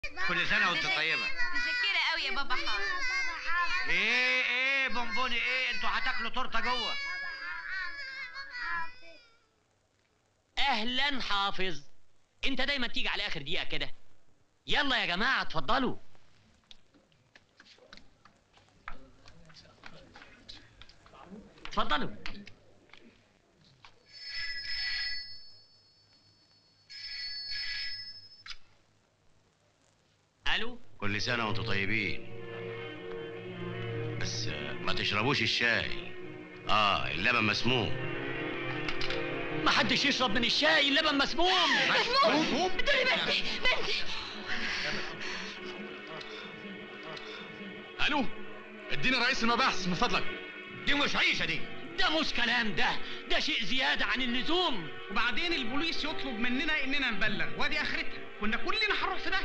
كل سنة وانت طيبة. متشكرة قوي يا بابا حافظ. ايه بونبوني ايه؟ انتوا هتاكلوا تورته جوه. اهلا حافظ، انت دايما تيجي على اخر دقيقة كده. يلا يا جماعة اتفضلوا. اتفضلوا. الو. كل سنة وانتوا طيبين. بس ما تشربوش الشاي. اللبن مسموم. ما حدش يشرب من الشاي، اللبن مسموم. مسموم؟ دوري بنتي. الو، اديني رئيس المباحث من فضلك. دي مش عيشة دي. ده مش كلام، ده شيء زيادة عن اللزوم. وبعدين البوليس يطلب مننا اننا نبلغ، وادي اخرتها، كنا كلنا هنروح في ده.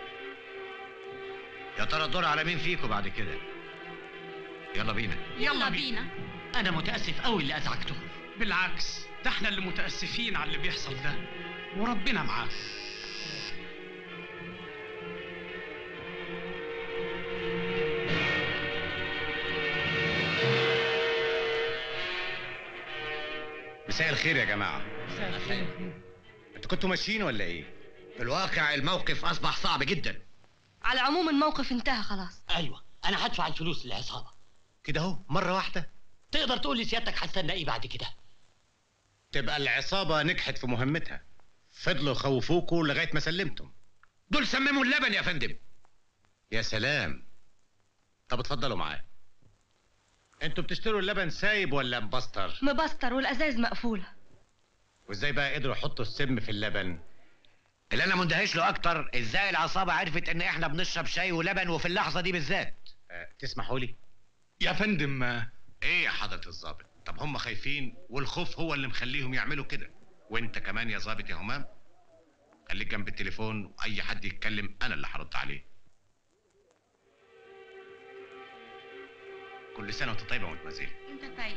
يا ترى الدور على مين فيكم بعد كده؟ يلا بينا. انا متأسف قوي اللي ازعجته. بالعكس، ده احنا اللي متاسفين على اللي بيحصل ده، وربنا معاك. مساء الخير يا جماعة. مساء الخير. انتوا كنتوا ماشيين ولا ايه؟ في الواقع الموقف أصبح صعب جدا. على العموم الموقف انتهى خلاص. ايوه، انا هدفع الفلوس للعصابة كده اهو مرة واحدة. تقدر تقول لي سيادتك هستنى ايه بعد كده؟ تبقى العصابة نجحت في مهمتها. فضلوا يخوفوكوا لغاية ما سلمتم. دول سمموا اللبن يا فندم. يا سلام. طب اتفضلوا معايا. انتوا بتشتروا اللبن سايب ولا مبستر؟ مبستر والازاز مقفولة. وازاي بقى قدروا يحطوا السم في اللبن؟ اللي انا مندهش له اكتر، ازاي العصابة عرفت ان احنا بنشرب شاي ولبن وفي اللحظة دي بالذات؟ تسمحوا لي؟ يا فندم. ايه يا حضرة الضابط؟ طب هم خايفين والخوف هو اللي مخليهم يعملوا كده. وانت كمان يا ضابط يا همام، خليك جنب التليفون واي حد يتكلم انا اللي هرد عليه. كل سنة وانت طيبة ومتمزجة. انت طيب.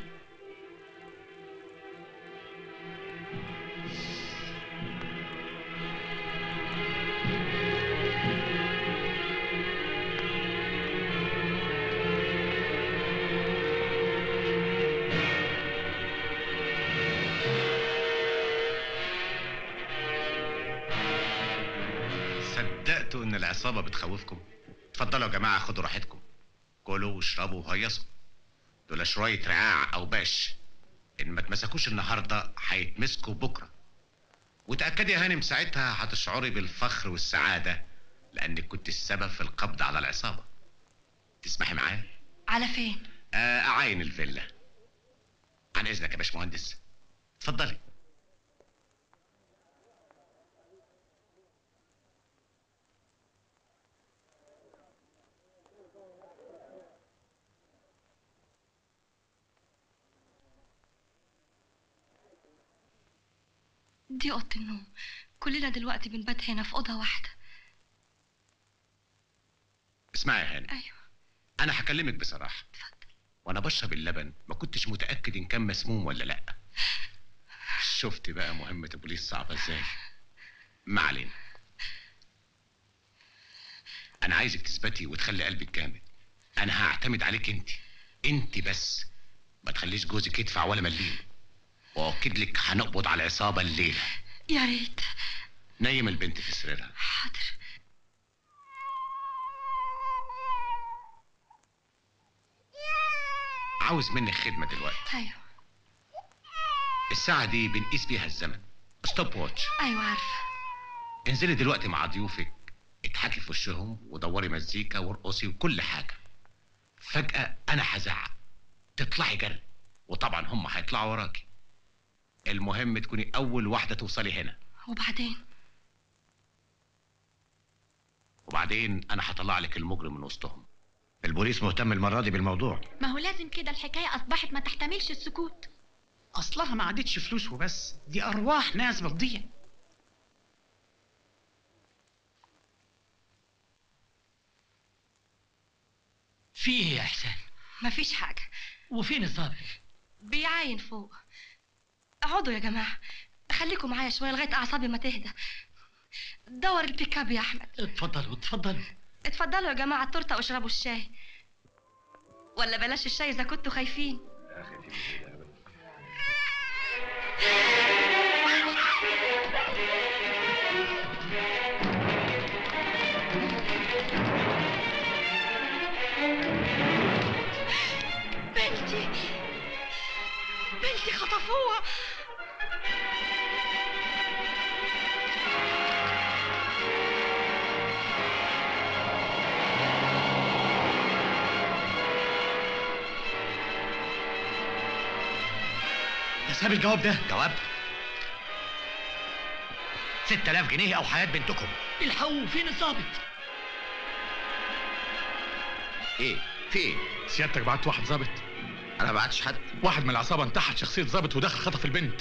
صدقتوا ان العصابة بتخوفكم؟ اتفضلوا يا جماعة، خدوا راحتكم، كلوا واشربوا وهيصوا. دول شوية رعاع او باش، ان ما اتمسكوش النهاردة هيتمسكوا بكرة. وتأكدي يا هانم ساعتها هتشعري بالفخر والسعادة لانك كنت السبب في القبض على العصابة. تسمحي معايا؟ على فين؟ اعاين الفيلا. عن اذنك يا باشمهندس، اتفضلي. دي اوضه النوم، كلنا دلوقتي بنبات هنا في اوضه واحده. اسمعي يا هانم. ايوه. انا هكلمك بصراحة. اتفضل. وانا بشرب اللبن ما كنتش متأكد ان كان مسموم ولا لا. شفت بقى مهمة البوليس صعبة ازاي؟ ما علينا. انا عايزك تثبتي وتخلي قلبك جامد. انا هعتمد عليك انت بس. ما تخليش جوزك يدفع ولا مليم. واكد لك هنقبض على العصابة الليلة. يا ريت. نيم البنت في سريرها. حاضر. عاوز منك خدمة دلوقتي. ايوه. الساعة دي بنقيس بيها الزمن، ستوب واتش. ايوه عارفه. انزلي دلوقتي مع ضيوفك، اضحكي في وشهم ودوري مزيكا وارقصي وكل حاجة. فجأة انا هزعق، تطلعي جري، وطبعا هم هيطلعوا وراكي. المهم تكوني اول واحدة توصلي هنا. وبعدين انا هطلع لك المجرم من وسطهم. البوليس مهتم المرة دي بالموضوع. ما هو لازم كده، الحكاية أصبحت ما تحتملش السكوت. اصلها ما عادتش فلوس وبس، دي ارواح ناس بتضيع. في ايه يا احسان؟ مفيش حاجه. وفين الضابط؟ بيعاين فوق. اقعدوا يا جماعه، خليكم معايا شويه لغايه اعصابي ما تهدى. دور البيك اب يا احمد. اتفضلوا اتفضلوا. اتفضلوا يا جماعه التورته واشربوا الشاي، ولا بلاش الشاي اذا كنتوا خايفين. بنتي خطفوها. ده ساب الجواب ده. جواب 6000 جنيه او حياة بنتكم. الحقوا، فين الظابط؟ ايه في ايه؟ سيادتك بعت واحد ظابط؟ انا ما بعتش حد. واحد من العصابه انتحل شخصيه ظابط ودخل خطف البنت.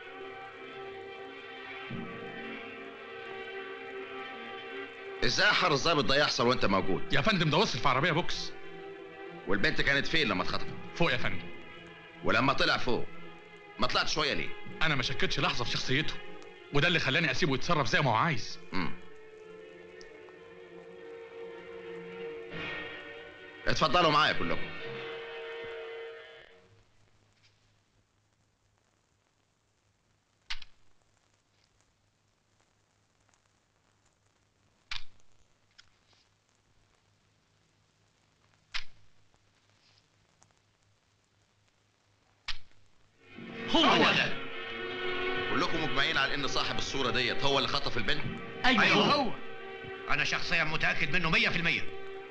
ازاي حر الظابط ده يحصل وانت موجود؟ يا فندم ده وصل في عربيه بوكس. والبنت كانت فين لما اتخطفت؟ فوق يا فندم. ولما طلع فوق ما طلعت شويه ليه؟ انا ما شكتش لحظه في شخصيته، وده اللي خلاني اسيبه يتصرف زي ما هو عايز. اتفضلوا معايا كلكم. هو ده. كلكم مجمعين على ان صاحب الصوره ديت هو اللي خطف البنت؟ ايوه هو. انا شخصيا متأكد منه 100%.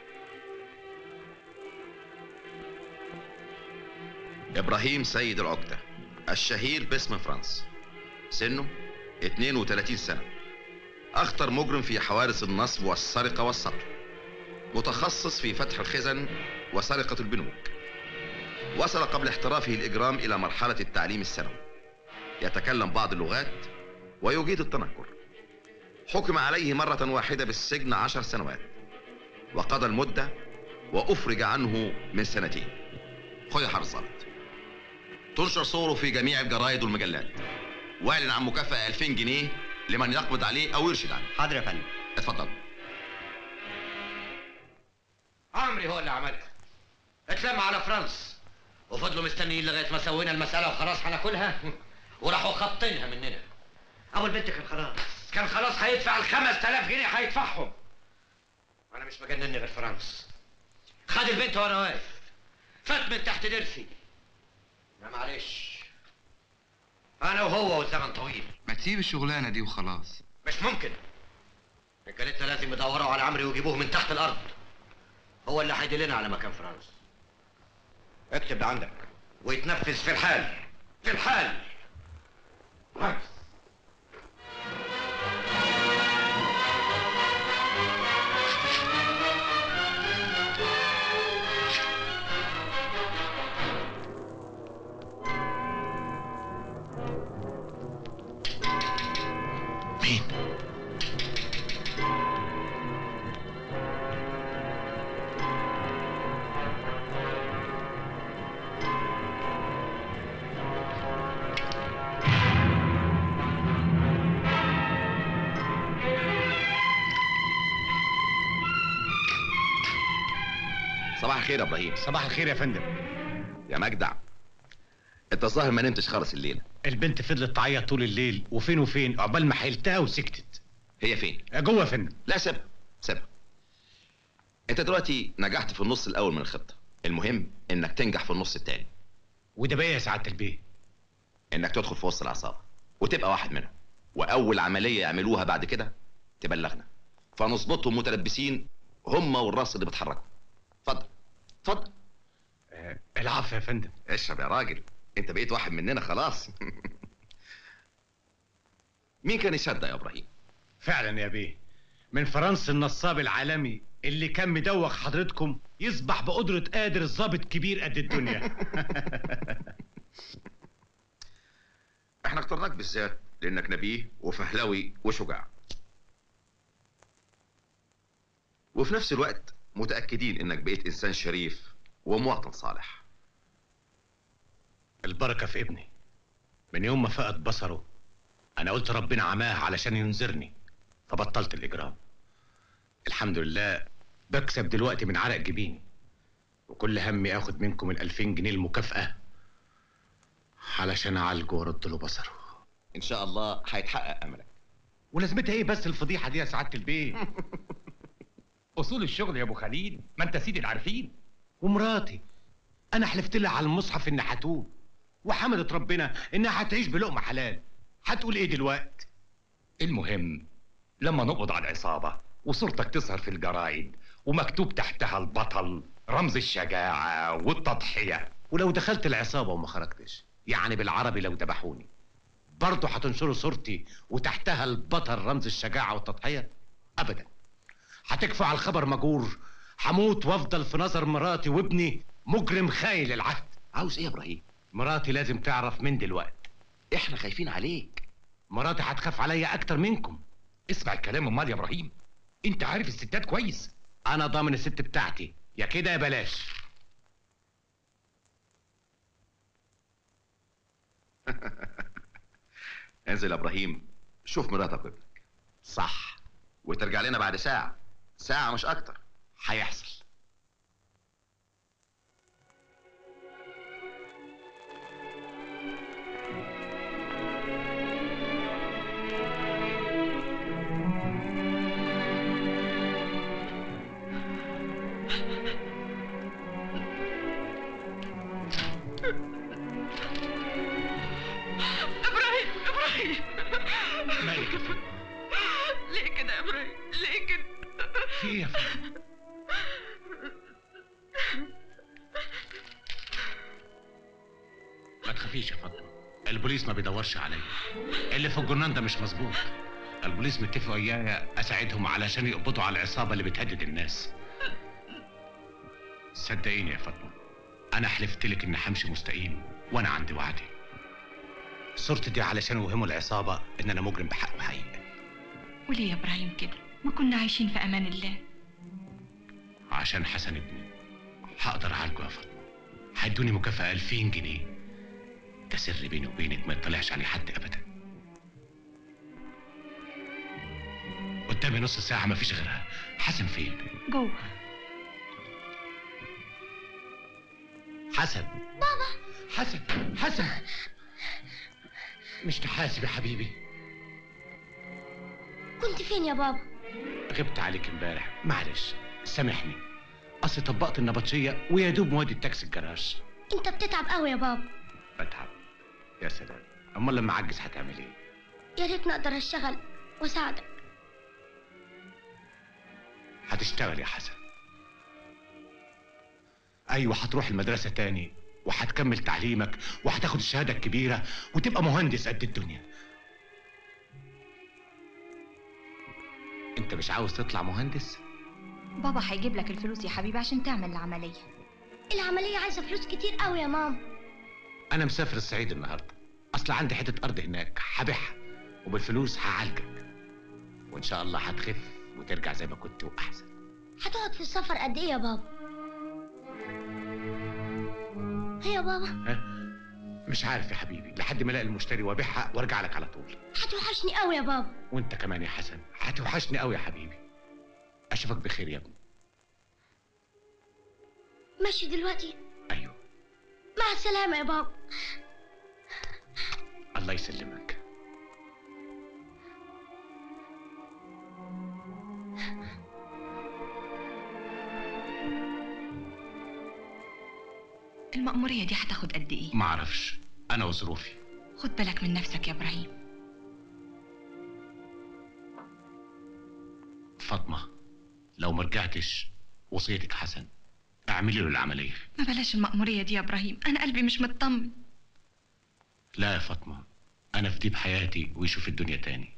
ابراهيم سيد العكتة، الشهير باسم فرانس، سنه 32 سنة، اخطر مجرم في حوادث النصب والسرقة والسطو، متخصص في فتح الخزن وسرقة البنوك. وصل قبل احترافه الإجرام إلى مرحلة التعليم الثانوي، يتكلم بعض اللغات ويجيد التنكر. حكم عليه مرة واحدة بالسجن 10 سنوات، وقضى المدة وأفرج عنه من 2 سنين. خذ يا حرس الظابط، تنشر صوره في جميع الجرايد والمجلات، واعلن عن مكافأة 2000 جنيه لمن يقبض عليه أو يرشد عنه. حاضر يا فندم. اتفضل. عمري هو اللي عملها. اتلم على فرنسا وفضلوا مستنيين لغايه ما سوينا المساله وخلاص هناكلها وراحوا خابطينها مننا. ابو البنت كان خلاص هيدفع ال 5000 جنيه هيدفعهم. انا مش مجنني غير فرنسا. خد البنت وانا واقف، فات من تحت ضرسي. لا معلش، انا وهو والزمن طويل. ما تسيب الشغلانه دي وخلاص. مش ممكن. رجالتنا لازم يدوروا على عمري ويجيبوه من تحت الارض. هو اللي هيدلنا على مكان فرنسا. اكتب ده عندك ويتنفذ في الحال. في الحال. مين؟ صباح الخير يا ابراهيم. صباح الخير يا فندم. يا مجدع، انت الظاهر ما نمتش خالص الليله. البنت فضلت تعيط طول الليل، وفين وفين عقبال ما حيلتها وسكتت. هي فين؟ جوه يا فندم. لا سيبها. انت دلوقتي نجحت في النص الاول من الخطه، المهم انك تنجح في النص الثاني. وده بقى يا سعاده البيه؟ انك تدخل في وسط العصابه وتبقى واحد منهم، واول عمليه يعملوها بعد كده تبلغنا، فنظبطهم متلبسين هم والراس اللي بتحركوا. اتفضل. العفو يا فندم. اشرب يا راجل، انت بقيت واحد مننا خلاص. مين كان يصدق يا ابراهيم؟ فعلا يا بيه، من فرنسا النصاب العالمي اللي كان مدوخ حضرتكم يصبح بقدرة قادر الضابط كبير قد الدنيا. احنا اخترناك بالذات لانك نبيه وفهلوي وشجاع، وفي نفس الوقت متأكدين انك بقيت انسان شريف ومواطن صالح. البركة في ابني. من يوم ما فقد بصره انا قلت ربنا عماه علشان ينذرني، فبطلت الاجرام. الحمد لله بكسب دلوقتي من عرق جبيني، وكل همي اخد منكم ال2000 جنيه المكافأة علشان اعالجه وارد له بصره. ان شاء الله هيتحقق املك. ولازمتها ايه بس الفضيحة دي يا سعادة البيه؟ اصول الشغل يا ابو خليل، ما انت سيد العارفين. ومراتي انا حلفت لها على المصحف ان هتوب، وحمدت ربنا انها هتعيش بلقمة حلال. هتقول ايه دلوقتي؟ المهم لما نقبض على العصابة وصورتك تظهر في الجرايد ومكتوب تحتها البطل، رمز الشجاعة والتضحية. ولو دخلت العصابة وما خرجتش، يعني بالعربي لو ذبحوني، برضه هتنشروا صورتي وتحتها البطل رمز الشجاعة والتضحية؟ ابدا. هتكفوا على الخبر مجور، هموت وافضل في نظر مراتي وابني مجرم خاين للعهد. عاوز ايه يا ابراهيم؟ مراتي لازم تعرف من دلوقتي. احنا خايفين عليك. مراتي هتخاف عليا اكتر منكم. اسمع الكلام امال يا ابراهيم، انت عارف الستات كويس. انا ضامن الست بتاعتي، يا كده يا بلاش. انزل يا ابراهيم، شوف مراتك وابنك. صح. وترجع لنا بعد ساعة، ساعة مش اكتر. هيحصل. مالك يا فندم؟ ليه كده يا ابراهيم؟ ليه كده؟ في ايه يا فندم؟ ما تخافيش يا فاطمه، البوليس ما بيدورش عليا. اللي في الجرنان ده مش مظبوط. البوليس متفق ويايا اساعدهم علشان يقبضوا على العصابه اللي بتهدد الناس. صدقيني يا فاطمه، انا حلفت لك اني همشي مستقيم وانا عندي وعدي. صورتي دي علشان اوهموا العصابه ان انا مجرم بحق وحقيقه. وليه يا ابراهيم كده؟ ما كنا عايشين في امان الله. عشان حسن ابني هقدر اعالجه يا فاطمه. هيدوني مكافاه 2000 جنيه. ده سر بيني وبينك ما يطلعش عليه حد ابدا. قدامي نص ساعه ما فيش غيرها. حسن فين؟ جوه. حسن. بابا. حسن. حسن. مش تحاسب يا حبيبي؟ كنت فين يا بابا؟ غبت عليك امبارح، معلش سامحني. اصل طبقت النبطشيه ويا دوب مودي التاكسي الجراج. انت بتتعب قوي يا بابا. بتعب؟ يا سلام، امال لما اعجز هتعمل ايه؟ يا ريتني اقدر اشتغل واساعدك. هتشتغل يا حسن. ايوه، هتروح المدرسه تاني وهتكمل تعليمك وهتاخد الشهاده الكبيره وتبقى مهندس قد الدنيا. انت مش عاوز تطلع مهندس؟ بابا هيجيب لك الفلوس يا حبيبي عشان تعمل العملية. العملية عايزة فلوس كتير قوي يا ماما. انا مسافر الصعيد النهارده، اصل عندي حته ارض هناك هبيعها وبالفلوس هعالجك، وان شاء الله هتخف وترجع زي ما كنت واحسن. هتقعد في السفر قد ايه يا بابا؟ هي يا بابا؟ ها؟ مش عارف يا حبيبي، لحد ما الاقي المشتري وابيعها وارجع لك على طول. هتوحشني قوي يا بابا. وانت كمان يا حسن هتوحشني قوي يا حبيبي. اشوفك بخير يا ابني. ماشي دلوقتي؟ ايوه. مع السلامة يا بابا. الله يسلمك. المأمورية دي هتاخد قد ايه؟ معرفش، انا وظروفي. خد بالك من نفسك يا ابراهيم. فاطمه، لو ما رجعتش وصيتك حسن اعملي له العمليه. ما بلاش المأمورية دي يا ابراهيم، انا قلبي مش مطمن. لا يا فاطمه، انا في ديب حياتي ويشوف الدنيا تاني.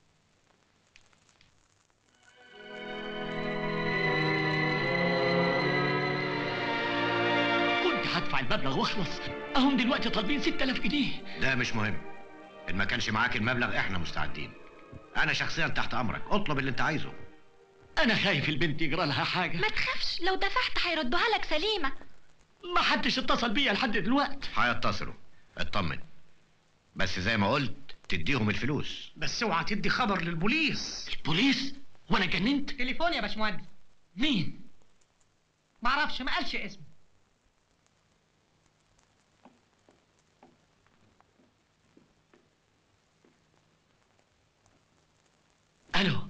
كنت هدفع المبلغ واخلص، اهم دلوقتي طالبين 6000 جنيه. ده مش مهم، ان ما كانش معاك المبلغ احنا مستعدين. انا شخصيا تحت امرك، اطلب اللي انت عايزه. انا خايف البنت يجرى لها حاجه. ما تخافش، لو دفعت هيردوها لك سليمة. ما حدش اتصل بيا لحد دلوقتي. هيتصلوا، اطمن. بس زي ما قلت تديهم الفلوس. بس اوعى تدي خبر للبوليس. البوليس؟ وانا اتجننت؟ تليفون يا باشمهندس. مين؟ معرفش، ما قالش اسمه. الو.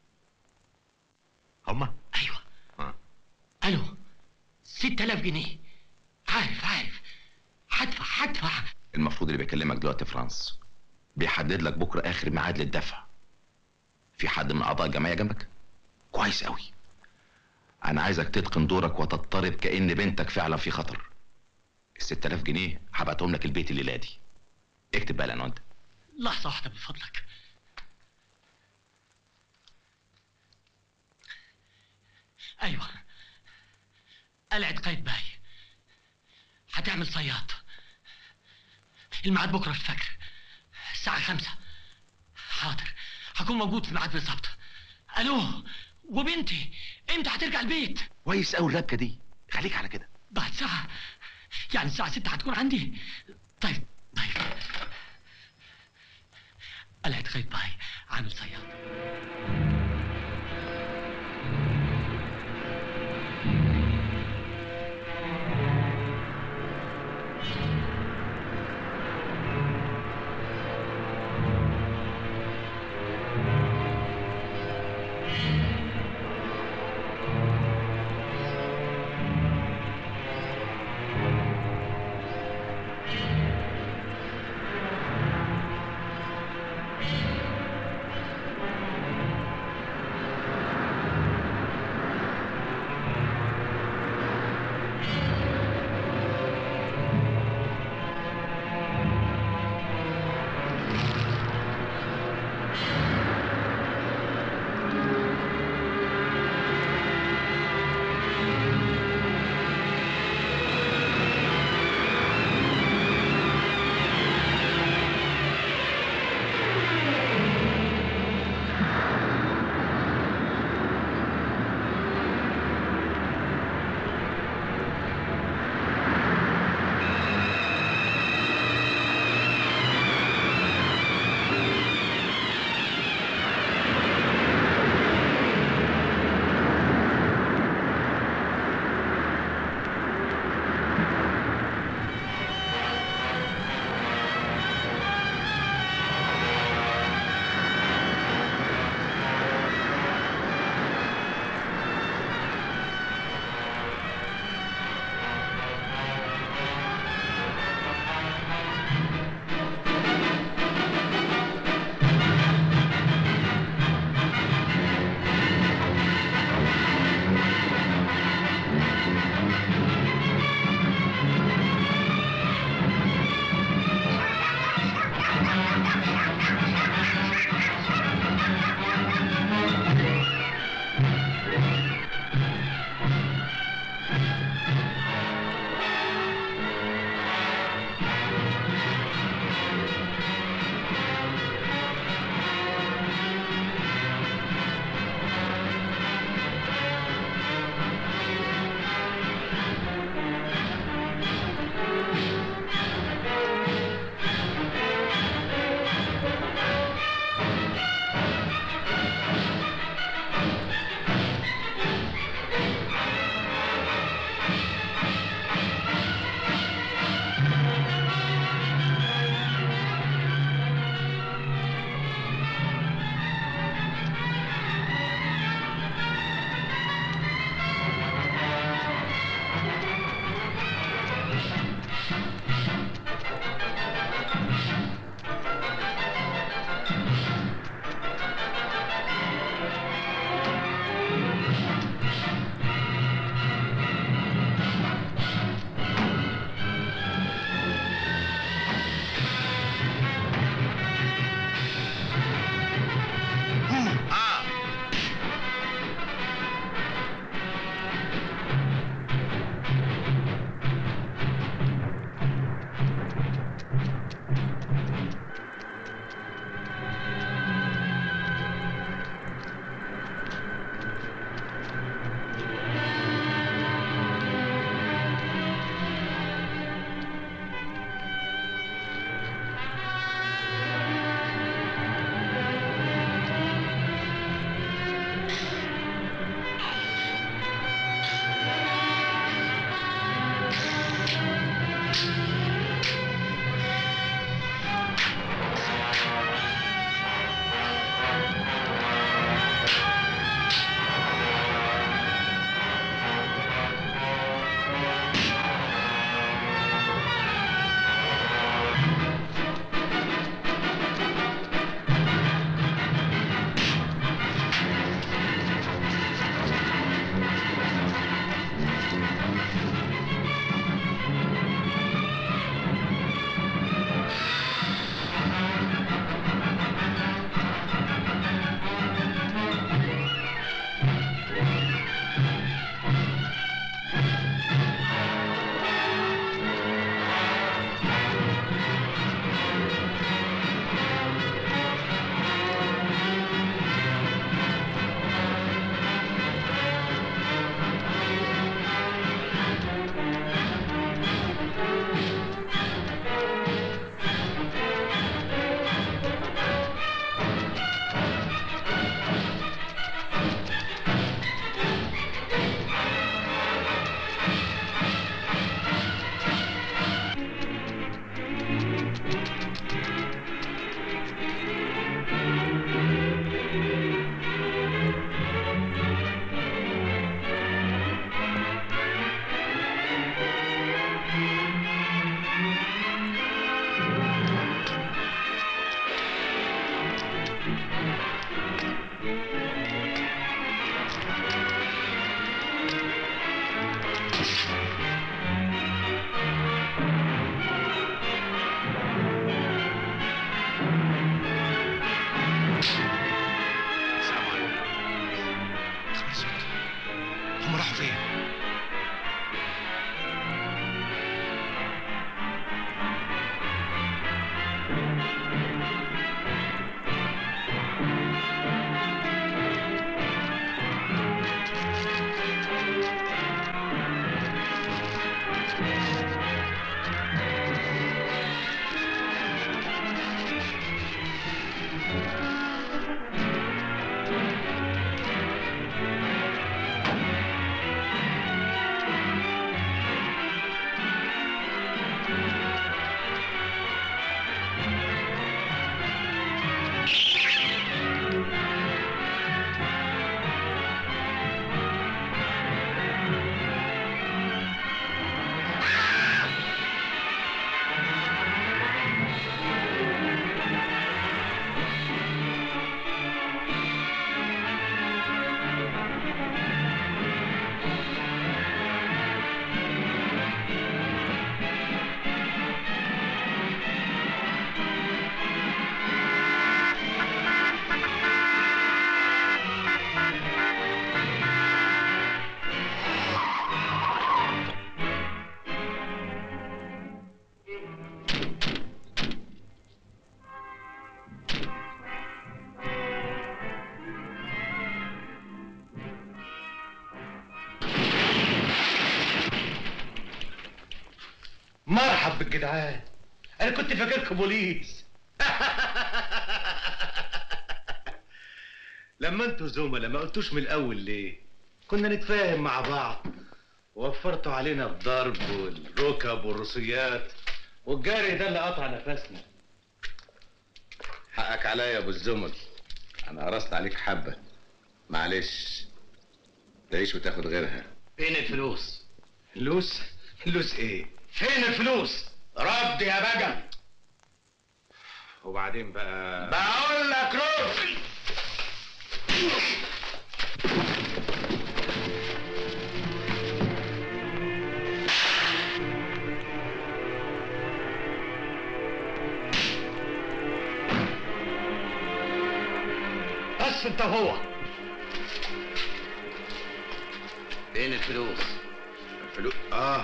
هما؟ ايوه. الو. 6000 جنيه. عارف. هدفع. المفروض اللي بيكلمك دلوقتي فرانس بيحدد لك بكره اخر ميعاد للدفع. في حد من اعضاء الجمعيه جنبك؟ كويس قوي. انا عايزك تتقن دورك وتضطرب كأن بنتك فعلا في خطر. ال6000 جنيه هبعتهم لك البيت الليله دي. اكتب بقى العنوان ده. لحظة واحدة من فضلك. ايوه، قلعة قايتباي. هتعمل صياد. الميعاد بكرة الفجر الساعة 5. حاضر، هكون موجود في الميعاد بالظبط. الو. وبنتي امتى هترجع البيت؟ كويس قوي الربكه دي، خليك على كده. بعد ساعة، يعني الساعة 6 هتكون عندي. طيب. قلعة قايتباي، عامل صياد. راحوا فين؟ مرحب بالجدعان، انا كنت فاكركم بوليس. لما انتوا زملاء ما قلتوش من الاول ليه؟ كنا نتفاهم مع بعض، ووفرتوا علينا الضرب والركب والرصيات والجري ده اللي قطع نفسنا. حقك عليا يا ابو الزمل، انا قرصت عليك حبه، معلش تعيش وتاخد غيرها. فين الفلوس؟ فلوس؟ فلوس ايه؟ فين الفلوس؟ رد يا بجل. وبعدين بقى بقول لك رد. بس انت هو. فين الفلوس؟ الفلوس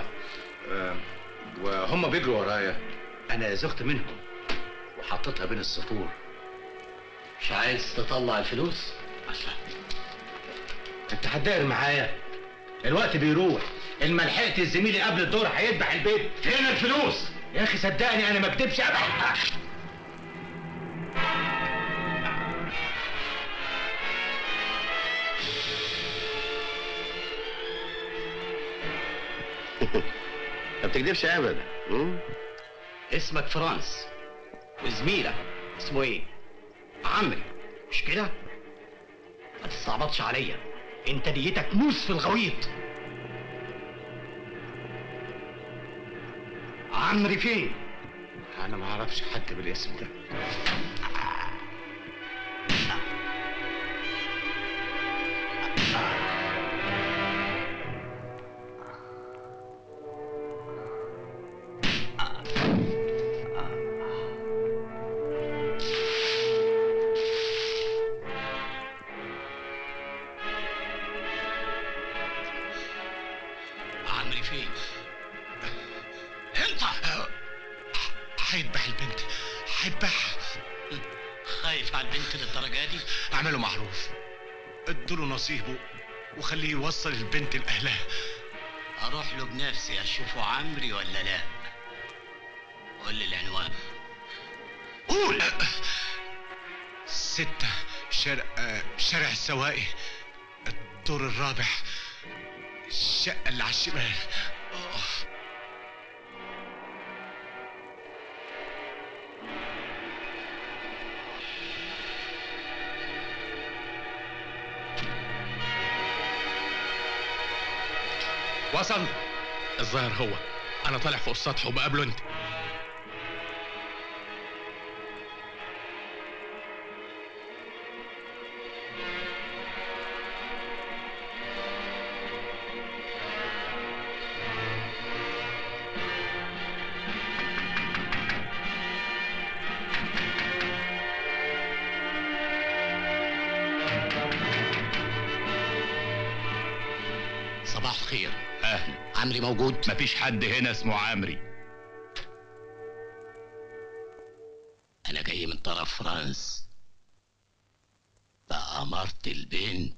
وهم بيجروا ورايا. انا زغت منهم وحطيتها بين السطور. مش عايز تطلع الفلوس؟ عشان انت هتداير معايا، الوقت بيروح. الملحقت زميلي قبل الدور هيذبح البيت. فين الفلوس؟ يا اخي صدقني انا ما اكدبش ابدا. ما بتكدبش ابدا. اسمك فرانس وزميلك اسمه ايه؟ عمري، مش كده؟ ما تستعبطش عليا، انت نيتك موس في الغويط. عمري فين؟ انا ما اعرفش حد بالاسم ده. عمري فين؟ انت هيذبح البنت، هيذبحها. خايف على البنت للدرجه دي؟ اعملوا معروف، ادوا له نصيبه وخليه يوصل البنت لاهلها. اروح له بنفسي اشوفه عمري ولا لا؟ قول لي العنوان. قول. 6 شارع السواقي، الدور الرابع، الشقة اللي على الشمال. وصل. الظاهر هو. انا طالع فوق السطح وبقابله انت. صباح الخير. اهلا. عمري موجود؟ مفيش حد هنا اسمه عمري. انا جاي من طرف فرنسا، فأمرت البنت.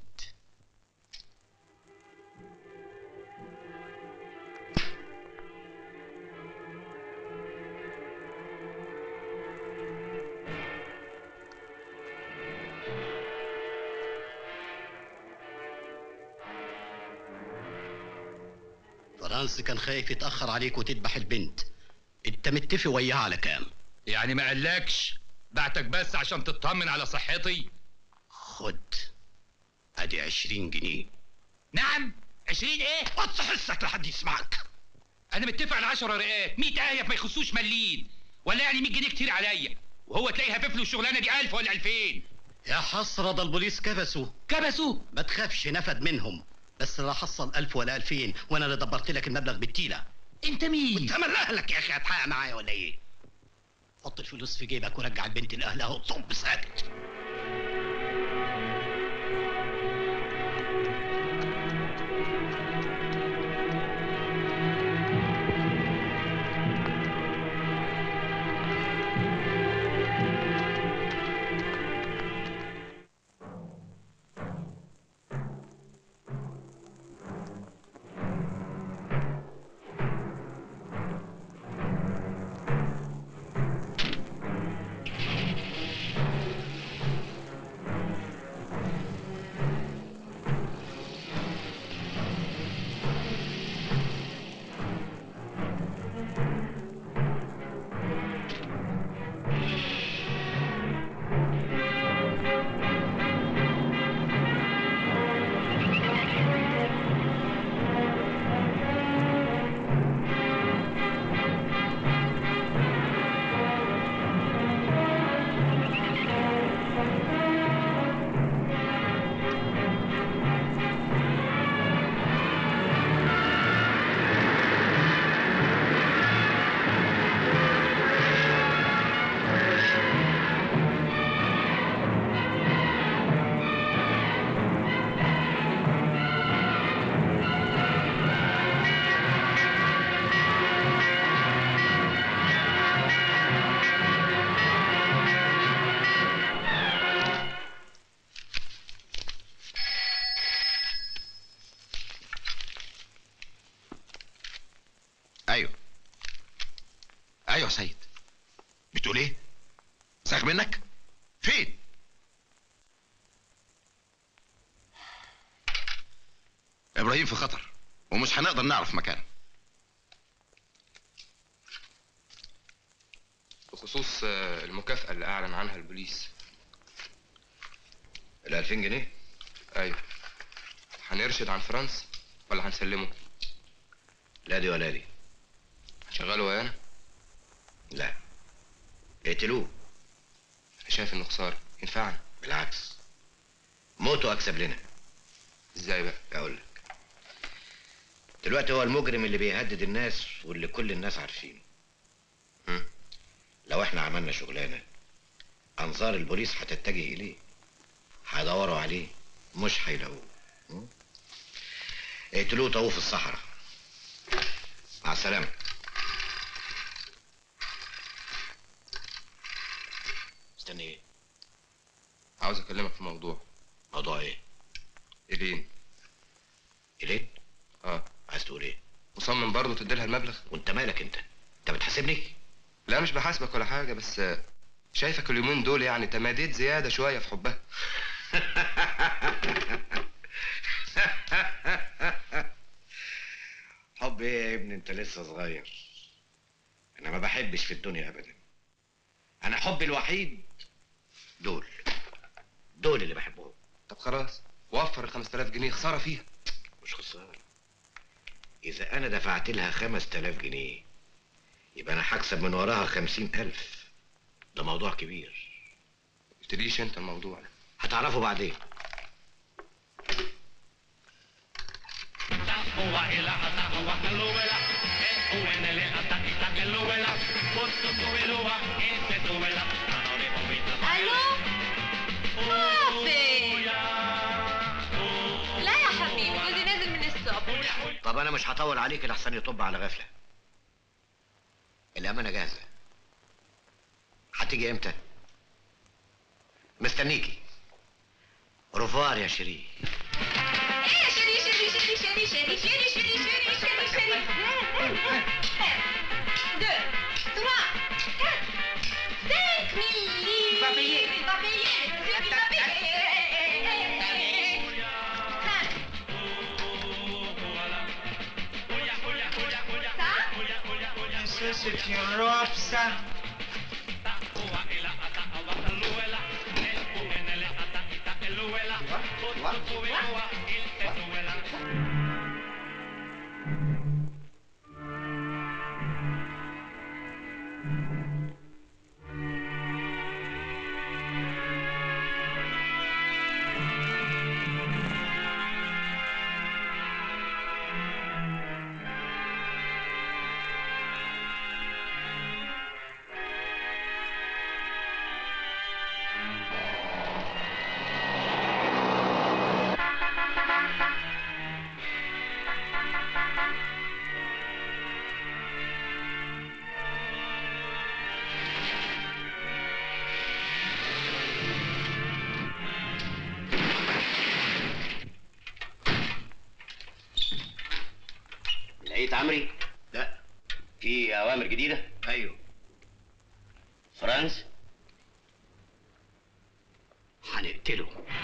فرنسا كان خايف يتأخر عليك وتذبح البنت. انت متفق وياه على كام؟ يعني ما قالكش بعتك بس عشان تطمن على صحتي؟ خد ادي 20 جنيه. نعم 20 ايه؟ وطي حسك لحد يسمعك. انا متفق على 10 رقات 100 آية ما يخصوش مليين، ولا يعني 100 جنيه كتير عليا، وهو تلاقي هفف له الشغلانه دي 1000 ولا 2000. يا حسرة ده البوليس كبسوا. ما تخافش نفد منهم، بس لا حصل 1000 ولا 2000 وانا اللي دبرت لك المبلغ بالتيلة. انت مين؟ وانت من اهلك يا اخي؟ هتحقق معايا ولا ايه؟ حط الفلوس في جيبك ورجع البنت لاهلها وصب ساكت. ايوه يا سيد. بتقول ايه؟ زاغ منك؟ فين؟ ابراهيم في خطر ومش هنقدر نعرف مكانه. بخصوص المكافأة اللي أعلن عنها البوليس. ال2000 جنيه؟ أيوه. هنرشد عن فرنسا ولا هنسلمه؟ لا دي ولا دي. هنشغله ويانا؟ لا، اقتلوه. أنا شايف إنه خسارة، ينفعنا. بالعكس، موته أكسب لنا. إزاي بقى؟ أقول لك. دلوقتي هو المجرم اللي بيهدد الناس واللي كل الناس عارفينه. لو احنا عملنا شغلانه انظار البوليس هتتجه اليه، هيدوروا عليه مش هيلاقوه. اقتلوه طوه في الصحراء. مع السلامه. مستني ايه؟ عاوز اكلمك في موضوع. موضوع ايه؟ إيلين. إيلين؟ اه. عايز تقول ايه؟ مصمم برضه تديلها المبلغ؟ وانت مالك انت بتحاسبني؟ لا مش بحاسبك ولا حاجة، بس شايفك اليومين دول يعني تماديت زيادة شوية في حبها. حب ايه يا ابني؟ انت لسه صغير. انا ما بحبش في الدنيا ابدا. انا حبي الوحيد دول اللي بحبهم. طب خلاص وفر ال 5000 جنيه، خسارة فيها. مش خسارة. اذا انا دفعت لها 5000 جنيه يبقى انا هكسب من وراها 50,000. ده موضوع كبير. مبتديش انت الموضوع ده. هتعرفه بعدين. الو صافي. لا يا حبيبي جوزي نازل من الصبح. طب انا مش هطول عليك لحسن يطب على غفله. الامانه جاهزه. هتيجي امتى؟ مستنيكي. روفوار يا شيرين. ايه يا شيري شيري شيري شيري شيري شيري شيري شيري شيري شيري. 2 3 4 5 ملي. بابيي C'est une robe, ça. لقيت عمري؟ لا. في اوامر جديده؟ ايوه. فرانس هنقتله.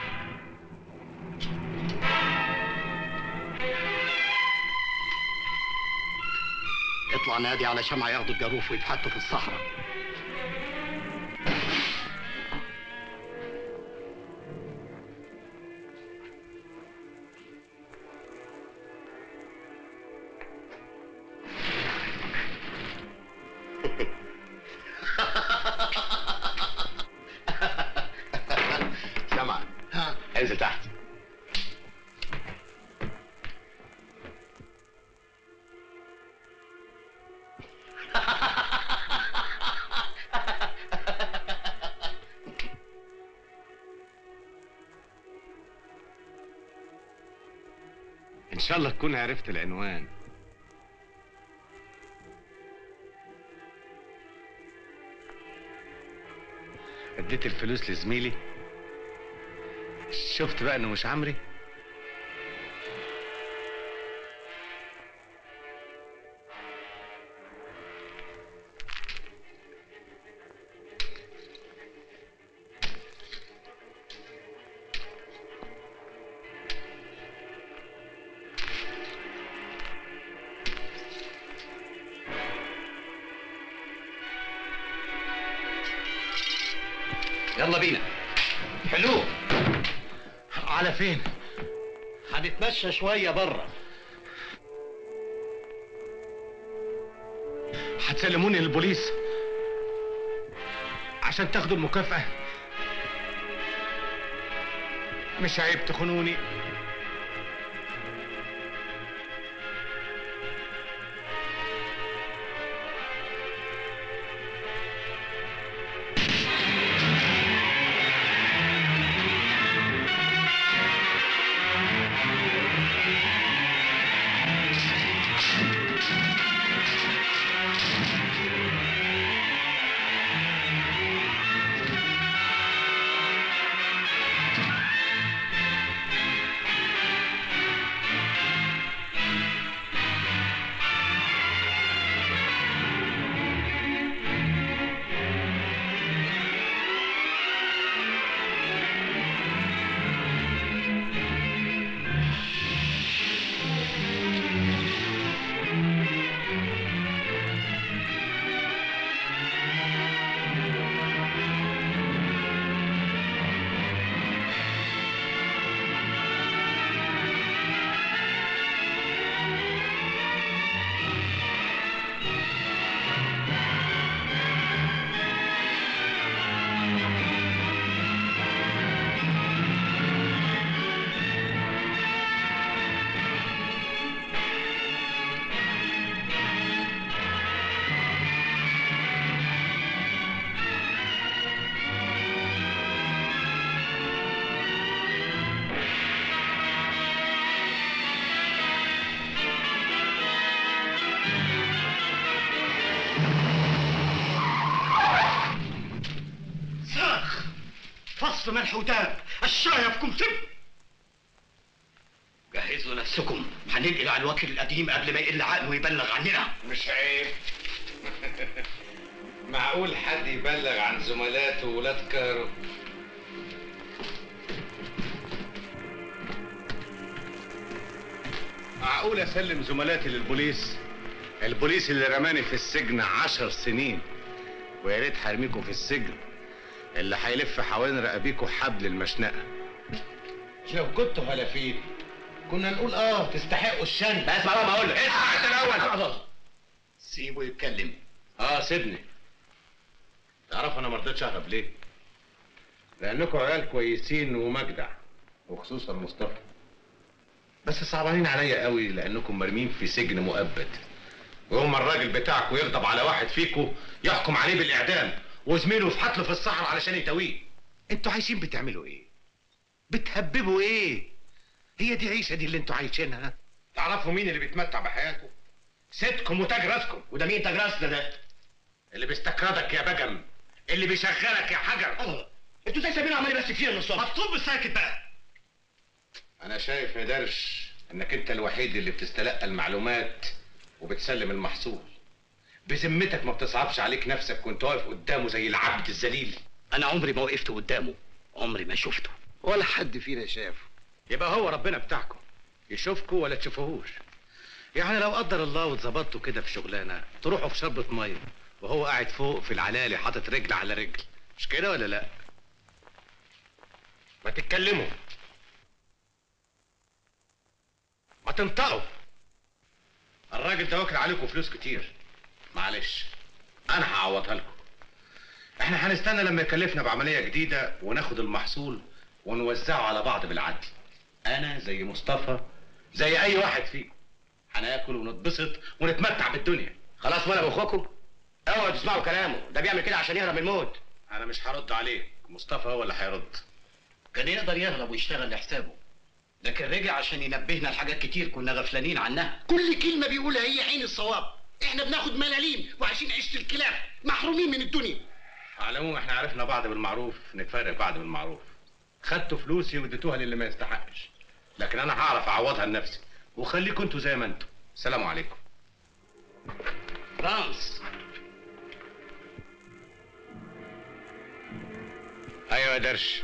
اطلع نادي على شمعة ياخدوا الجاروف ويبحثوا في الصحراء. شمعة انزل تحت. ان شاء الله تكون عرفت العنوان. اديت الفلوس لزميلي. شفت بقى انه مش عمري. يلا بينا. حلو. على فين؟ هنتمشى شوية بره. هتسلموني للبوليس عشان تاخدوا المكافأة؟ مش عيب تخونوني؟ عصر ملح وداب، الشاي فيكم سب. جهزوا نفسكم، هننقل على الوكيل القديم قبل ما يقل عقله ويبلغ عننا. مش عيب. معقول حد يبلغ عن زملاته وولاد كارو؟ معقول اسلم زملاتي للبوليس؟ البوليس اللي رماني في السجن 10 سنين، ويا ريت هرميكوا في السجن اللي هيلف حوالين رقابيكوا حبل المشنقه. لو كنتوا هلافين كنا نقول تستحقوا الشن. بس ما اقول لك، اسمع انت الاول. سيبه يتكلم. سيبني. تعرفوا انا ما رضيتش اهرب ليه؟ لانكم عيال كويسين ومجدع، وخصوصا مصطفى. بس صعبانين عليا قوي لانكم مرمين في سجن مؤبد، ويوم الراجل بتاعكم يغضب على واحد فيكم يحكم عليه بالاعدام، وزميله يفحط له في الصحراء علشان يتويه. انتوا عايشين بتعملوا ايه؟ بتهببوا ايه؟ هي دي عيشه دي اللي انتوا عايشينها؟ تعرفوا مين اللي بيتمتع بحياته؟ سيدكم وتاج راسكم. وده مين تاج راسنا ده؟ اللي بيستكردك يا بجم، اللي بيشغلك يا حجر. انتوا ازاي سايبين عمالي بس كتير من الصبح؟ مطلوب ساكت بقى. انا شايف يا درش انك انت الوحيد اللي بتستلقى المعلومات وبتسلم المحصول. بذمتك ما بتصعبش عليك نفسك وانت واقف قدامه زي العبد الذليل؟ انا عمري ما وقفت قدامه، عمري ما شفته، ولا حد فينا شافه. يبقى هو ربنا بتاعكم، يشوفكوا ولا تشوفوهوش. يعني لو قدر الله واتظبطتوا كده في شغلانه تروحوا في شربة ميه وهو قاعد فوق في العلالي حاطط رجل على رجل، مش كده ولا لا؟ ما تتكلموا، ما تنطقوا. الراجل ده واكل عليكم فلوس كتير، معلش انا هعوضها لكم. احنا هنستنى لما يكلفنا بعمليه جديده وناخد المحصول ونوزعه على بعض بالعدل. انا زي مصطفى زي اي واحد فيكم هناكل ونتبسط ونتمتع بالدنيا. خلاص وانا باخوكم اوعوا تسمعوا كلامه، ده بيعمل كده عشان يهرب من الموت. انا مش هرد عليك، مصطفى هو اللي هيرد. كان يقدر يهرب ويشتغل لحسابه، لكن رجع عشان ينبهنا لحاجات كتير كنا غفلانين عنها. كل كلمة بيقولها هي عين الصواب. احنا بناخد ملاليم وعايشين عيشة الكلاب، محرومين من الدنيا. على العموم احنا عرفنا بعض بالمعروف، نتفرق بعض بالمعروف. خدتوا فلوسي واديتوها للي ما يستحقش، لكن انا هعرف اعوضها لنفسي، وخليكم انتوا زي ما انتوا. السلام عليكم. فرانس. ايوه يا درش.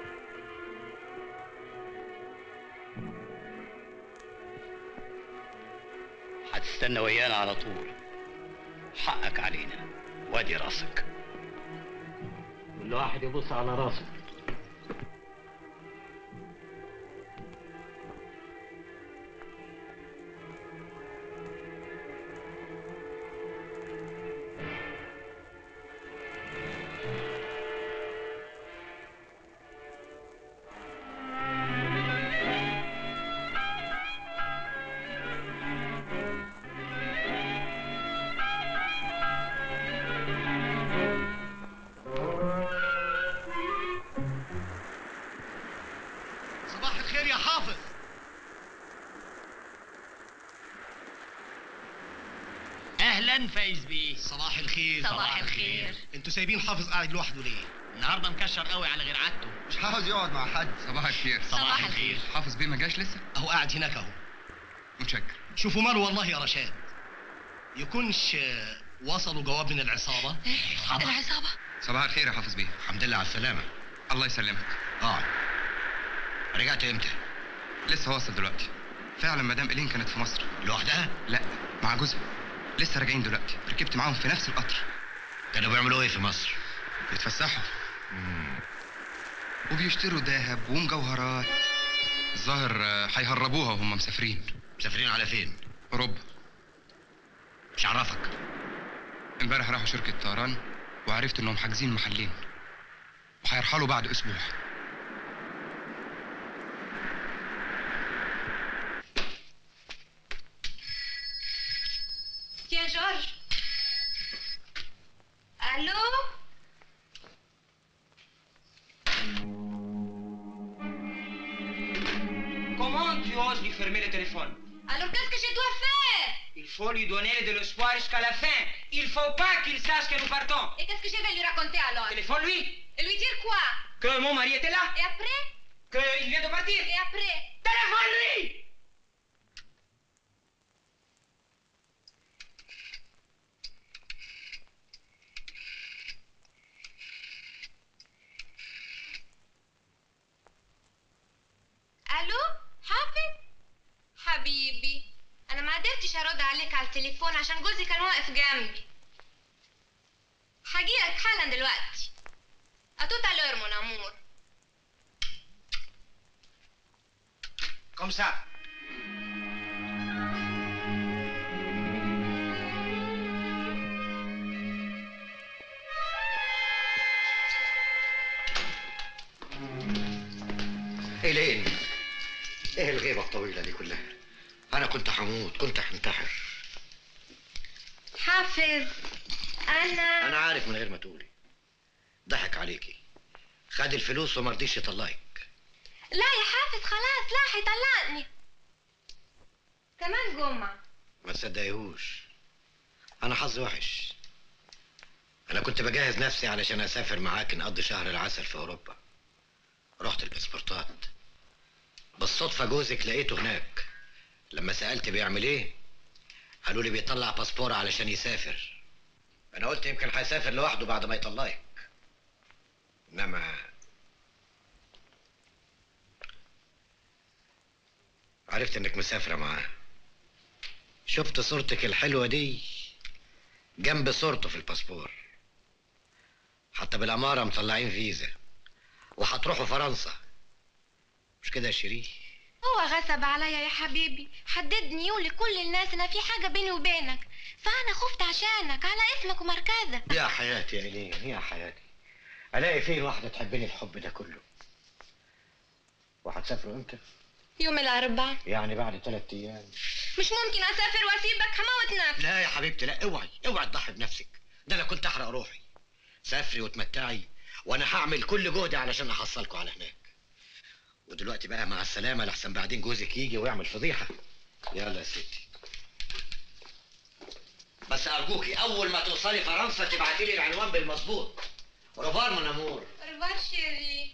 هتستنى ويانا على طول، حقك علينا، وادي راسك. كل واحد يبص على راسه. اهلا فايز بيه. صباح الخير. صباح الخير. انتوا سايبين حافظ قاعد لوحده ليه؟ النهارده مكشر قوي على غير عادته. مش عاوز يقعد مع حد. صباح الخير. صباح الخير. حافظ بيه ما جاش لسه؟ اهو قاعد هناك اهو. متشكر. شوفوا ماله والله يا رشاد، يكونش وصلوا جواب من العصابة؟ العصابة؟ صباح الخير يا حافظ بيه. الحمد لله على السلامة. الله يسلمك. رجعت امتى؟ لسه واصل دلوقتي. فعلا مدام إلين كانت في مصر. لوحدها؟ لا، مع جوزها. لسه راجعين دلوقتي، ركبت معاهم في نفس القطر. كانوا بيعملوا ايه في مصر؟ بيتفسحوا. وبيشتروا ذهب ومجوهرات. الظاهر هيهربوها وهم مسافرين. مسافرين على فين؟ اوروبا. مش عرفك؟ امبارح راحوا شركة طيران وعرفت انهم حاجزين محلين وهيرحلوا بعد اسبوع. Tiens, Georges. Allô? Comment tu oses lui fermer le téléphone? Alors qu'est-ce que je dois faire? Il faut lui donner de l'espoir jusqu'à la fin. Il faut pas qu'il sache que nous partons. Et qu'est-ce que je vais lui raconter alors? Téléphone-lui. Et lui dire quoi? Que mon mari était là. Et après? Qu'il vient de partir. Et après? Téléphone-lui. الو حافظ حبيبي، انا ما قدرتش ارد عليك على التليفون عشان جوزي كان واقف جنبي. هجيلك حالا دلوقتي. اتوت الور مون امور. Comme ça. إيلين، ايه الغيبة الطويلة دي كلها؟ أنا كنت هموت، كنت هنتحر. حافظ أنا عارف من غير ما تقولي. ضحك عليكي. خد الفلوس وما رضيش يطلقك. لا يا حافظ خلاص، لا هيطلقني. كمان جمعة. ما تصدقيهوش. أنا حظي وحش. أنا كنت بجهز نفسي علشان أسافر معاك نقضي شهر العسل في أوروبا. رحت الباسبورتات. بالصدفة جوزك لقيته هناك. لما سألت بيعمل ايه؟ قالوا لي بيطلع باسبور علشان يسافر. أنا قلت يمكن هيسافر لوحده بعد ما يطلقك. إنما عرفت إنك مسافرة معاه. شفت صورتك الحلوة دي جنب صورته في الباسبور. حتى بالأمارة مطلعين فيزا وهتروحوا فرنسا. مش كده يا شيرين؟ هو غصب عليا يا حبيبي، حددني يقول لكل الناس ان في حاجة بيني وبينك، فأنا خفت عشانك على اسمك ومركزك. يا حياتي يا إيلين، يا حياتي. ألاقي فين واحدة تحبني الحب ده كله؟ وهتسافروا امتى؟ يوم الأربعاء. يعني بعد 3 أيام. مش ممكن أسافر وأسيبك، هموت نفسي. لا يا حبيبتي لا، اوعي تضحي بنفسك. ده أنا كنت أحرق روحي. سافري وتمتعي وأنا هعمل كل جهدي علشان أحصلكوا على هناك. ودلوقتي بقى مع السلامة لحسن بعدين جوزك يجي ويعمل فضيحة. يلا يا ستي. بس أرجوكي أول ما توصلي فرنسا تبعتي لي العنوان بالمظبوط. روفار من أمور. روفار شيري.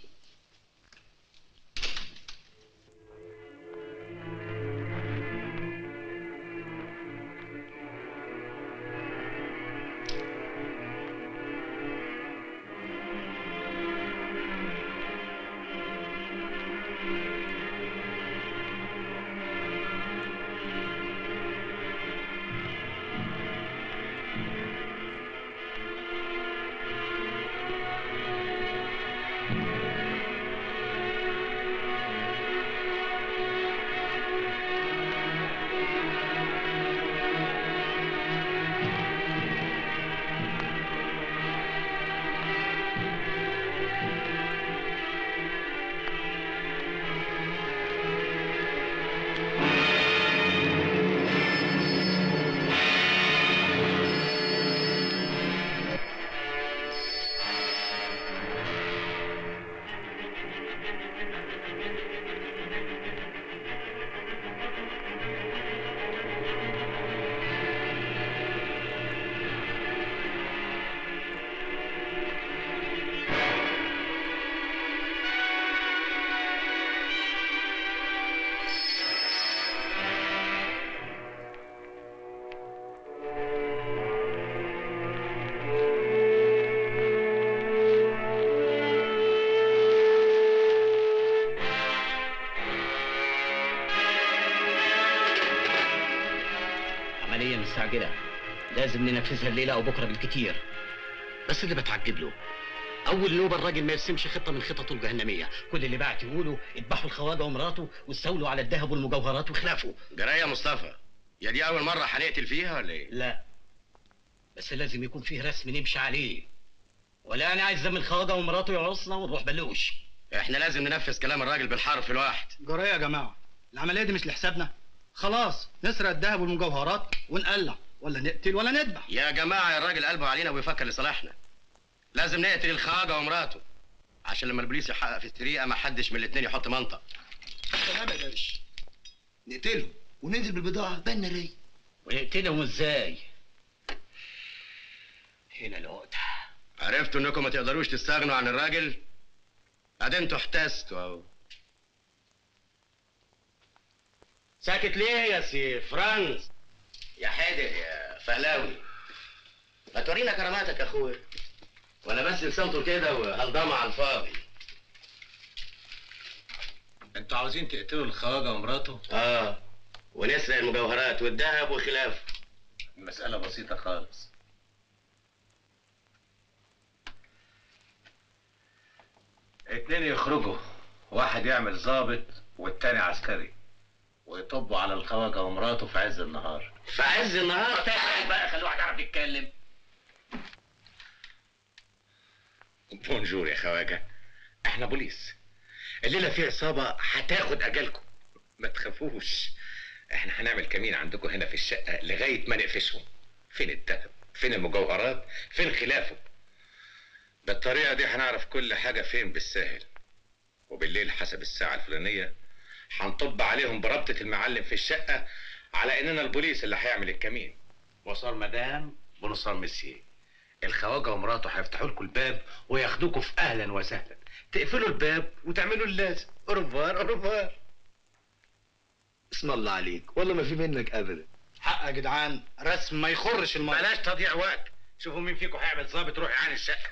عملية مستعجلة، لازم ننفذها الليلة أو بكرة بالكتير. بس اللي بتعجب له اول نوبه الراجل ما يرسمش خطه من خططه الجهنميه. كل اللي بعت يقولوا اذبحوا الخواجة ومراته واستولوا على الذهب والمجوهرات وخلافه. جرايه يا مصطفى، يا دي أول مرة هنقتل فيها ولا إيه؟ لا، بس لازم يكون فيه رسم نمشي عليه، ولا أنا عايز من الخواجة ومراته يعصنا ونروح بلوش. إحنا لازم ننفذ كلام الراجل بالحرف الواحد. جرايه يا جماعه، العمليه دي مش لحسابنا. خلاص نسرق الذهب والمجوهرات ونقلع، ولا نقتل ولا نذبح. يا جماعة الراجل قلبه علينا وبيفكر لصالحنا. لازم نقتل الخواجة ومراته عشان لما البوليس يحقق في السرقة ما حدش من الاتنين يحط منطق. تمام يا باشا، نقتلهم وننزل بالبضاعة بالنا راي. ونقتلهم ازاي؟ هنا العقدة. عرفتوا انكم ما تقدروش تستغنوا عن الراجل؟ ادي انتوا احتستوا اهو. ساكت ليه يا سي فرانس؟ يا حادر يا فهلاوي، ما تورينا كراماتك يا اخويا، ولا بس لسانته كده وهلضمه على الفاضي. انتوا عاوزين تقتلوا الخواجه ومراته؟ ونسرق المجوهرات والذهب وخلافه. المسألة بسيطة خالص. اتنين يخرجوا، واحد يعمل ضابط والتاني عسكري، ويطبوا على الخواجه ومراته في عز النهار. في عز النهار؟ تخيل بقى، خلي واحد يعرف يتكلم. بونجور يا خواجه، احنا بوليس، الليله في عصابه هتاخد اجالكم. ما تخافوش، احنا هنعمل كمين عندكم هنا في الشقه لغايه ما نقفشهم. فين الذهب؟ فين المجوهرات؟ فين خلافه؟ بالطريقه دي هنعرف كل حاجه فين بالساهل، وبالليل حسب الساعه الفلانيه هنطب عليهم بربطه المعلم في الشقه على اننا البوليس اللي هيعمل الكمين. وصار مدام بونصار مسييه، الخواجه ومراته هيفتحوا لكم الباب وياخدوكوا في اهلا وسهلا. تقفلوا الباب وتعملوا اللازم. اوروفوار اوروفوار. اسم الله عليك، والله ما في منك ابدا. حق يا جدعان، رسم ما يخرش الميه. بلاش تضييع وقت، شوفوا مين فيكم هيعمل ظابط روح يعاني الشقه.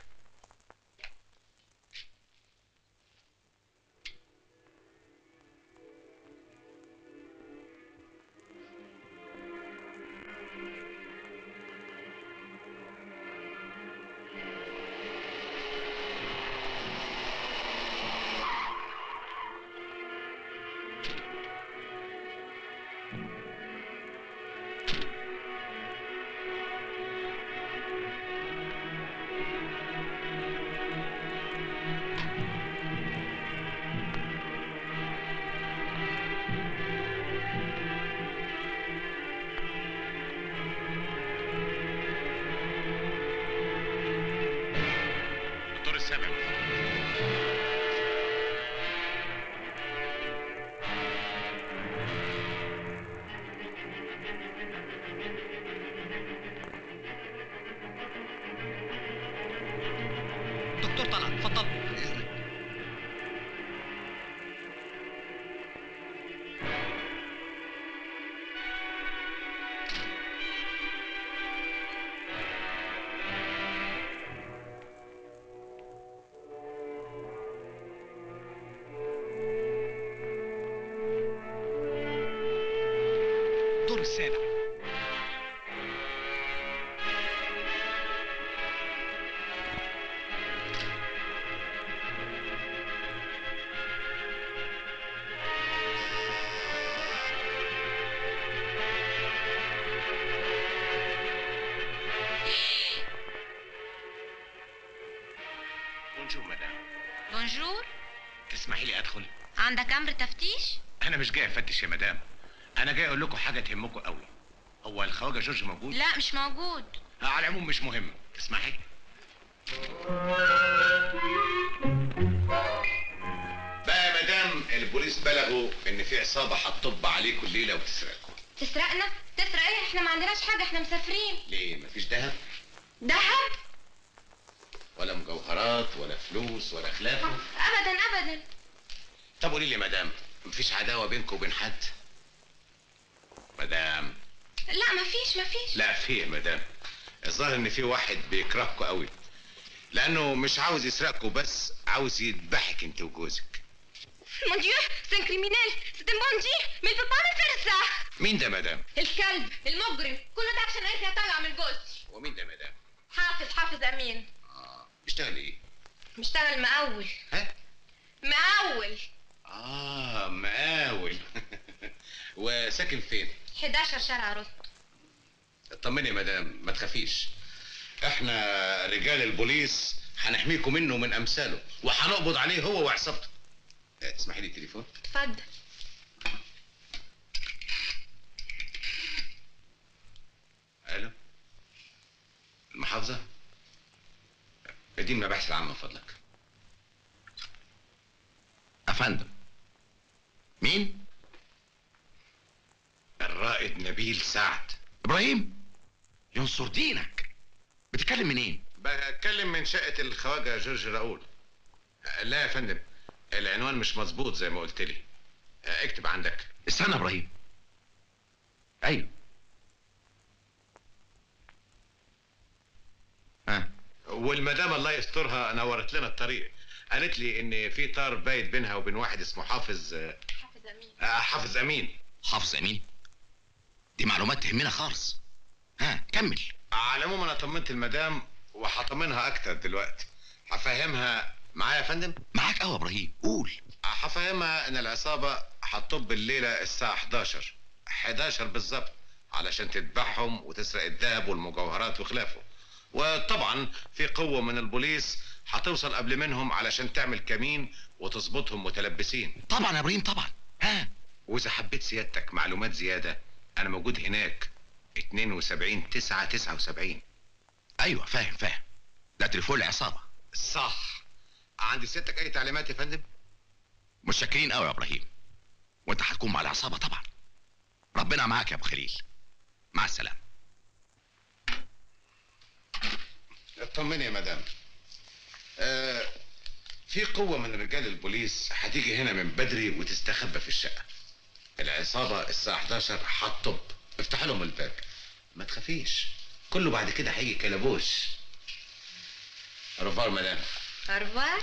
دكتور طلعت، اتفضل. باذنك. الدور السابع. بونجور مدام. بونجور. تسمحي لي ادخل؟ عندك امر تفتيش؟ انا مش جاي افتش يا مدام، انا جاي اقول لكم حاجه تهمكم قوي. هو الخواجه جورج موجود؟ لا مش موجود. على العموم مش مهم. تسمحي؟ بقى يا مدام، البوليس بلغوا ان في عصابه هتطب عليكم الليله وتسرقكم. تسرقنا؟ تسرق ايه؟ احنا ما عندناش حاجه، احنا مسافرين. ليه؟ مفيش دهب؟ دهب؟ ولا مجوهرات ولا فلوس ولا خلافه؟ ابدا ابدا. طب قولي لي يا مدام، مفيش عداوه بينكم وبين حد؟ مدام. لا مفيش. لا في يا مدام، الظاهر ان في واحد بيكرهكوا قوي، لانه مش عاوز يسرقكوا بس عاوز يذبحك انت وجوزك. مون ديو، سي ان كريمينال، سي ان باندي، مي il peut pas me faire ça. مين ده مدام؟ الكلب المجرم، كله ده عشان عرف يطلع من جوزي. ومين ده مدام؟ حافظ امين. بيشتغل ايه؟ بيشتغل مقاول. ها؟ مقاول. مقاول. وساكن فين؟ 11 شارع رد. اطمني يا مدام، ما تخافيش، احنا رجال البوليس هنحميكم منه ومن امثاله، وهنقبض عليه هو وعصابته. تسمحي لي التليفون؟ اتفضل. الو، المحافظة؟ دي المباحث العامة من فضلك. افندم. مين؟ الرائد نبيل سعد. ابراهيم، ينصر دينك. بتتكلم منين؟ بتكلم من شقة الخواجة جورج راؤول. لا يا فندم، العنوان مش مظبوط زي ما قلت لي. اكتب عندك. استنى يا ابراهيم. ايوه. والمدام الله يسترها نورت لنا الطريق. قالت لي ان في طار بايت بينها وبين واحد اسمه حافظ امين. حافظ امين. حافظ امين؟ دي معلومات تهمنا خالص. كمل. على العموم انا طمنت المدام وهطمنها اكتر دلوقتي. هفهمها معايا يا فندم. معاك قوي يا ابراهيم، قول. هفهمها ان العصابه هتطب الليله الساعه 11 بالظبط علشان تذبحهم وتسرق الذهب والمجوهرات وخلافه. وطبعا في قوه من البوليس هتوصل قبل منهم علشان تعمل كمين وتظبطهم متلبسين. طبعا يا ابراهيم طبعا. واذا حبيت سيادتك معلومات زياده انا موجود هناك 72/9/79. ايوه فاهم. ده تليفون العصابه. صح. عندي سيادتك اي تعليمات يا فندم؟ متشكرين قوي يا ابراهيم، وانت هتكون مع العصابه طبعا. ربنا معاك يا ابو خليل. مع السلامه. اطمني يا مدام. في قوة من رجال البوليس هتيجي هنا من بدري وتستخبى في الشقة. العصابة الساعة 11 هتطب. افتح لهم الباب، ما تخافيش، كله بعد كده هيجي كلبوش. رفار مدام. أربعة.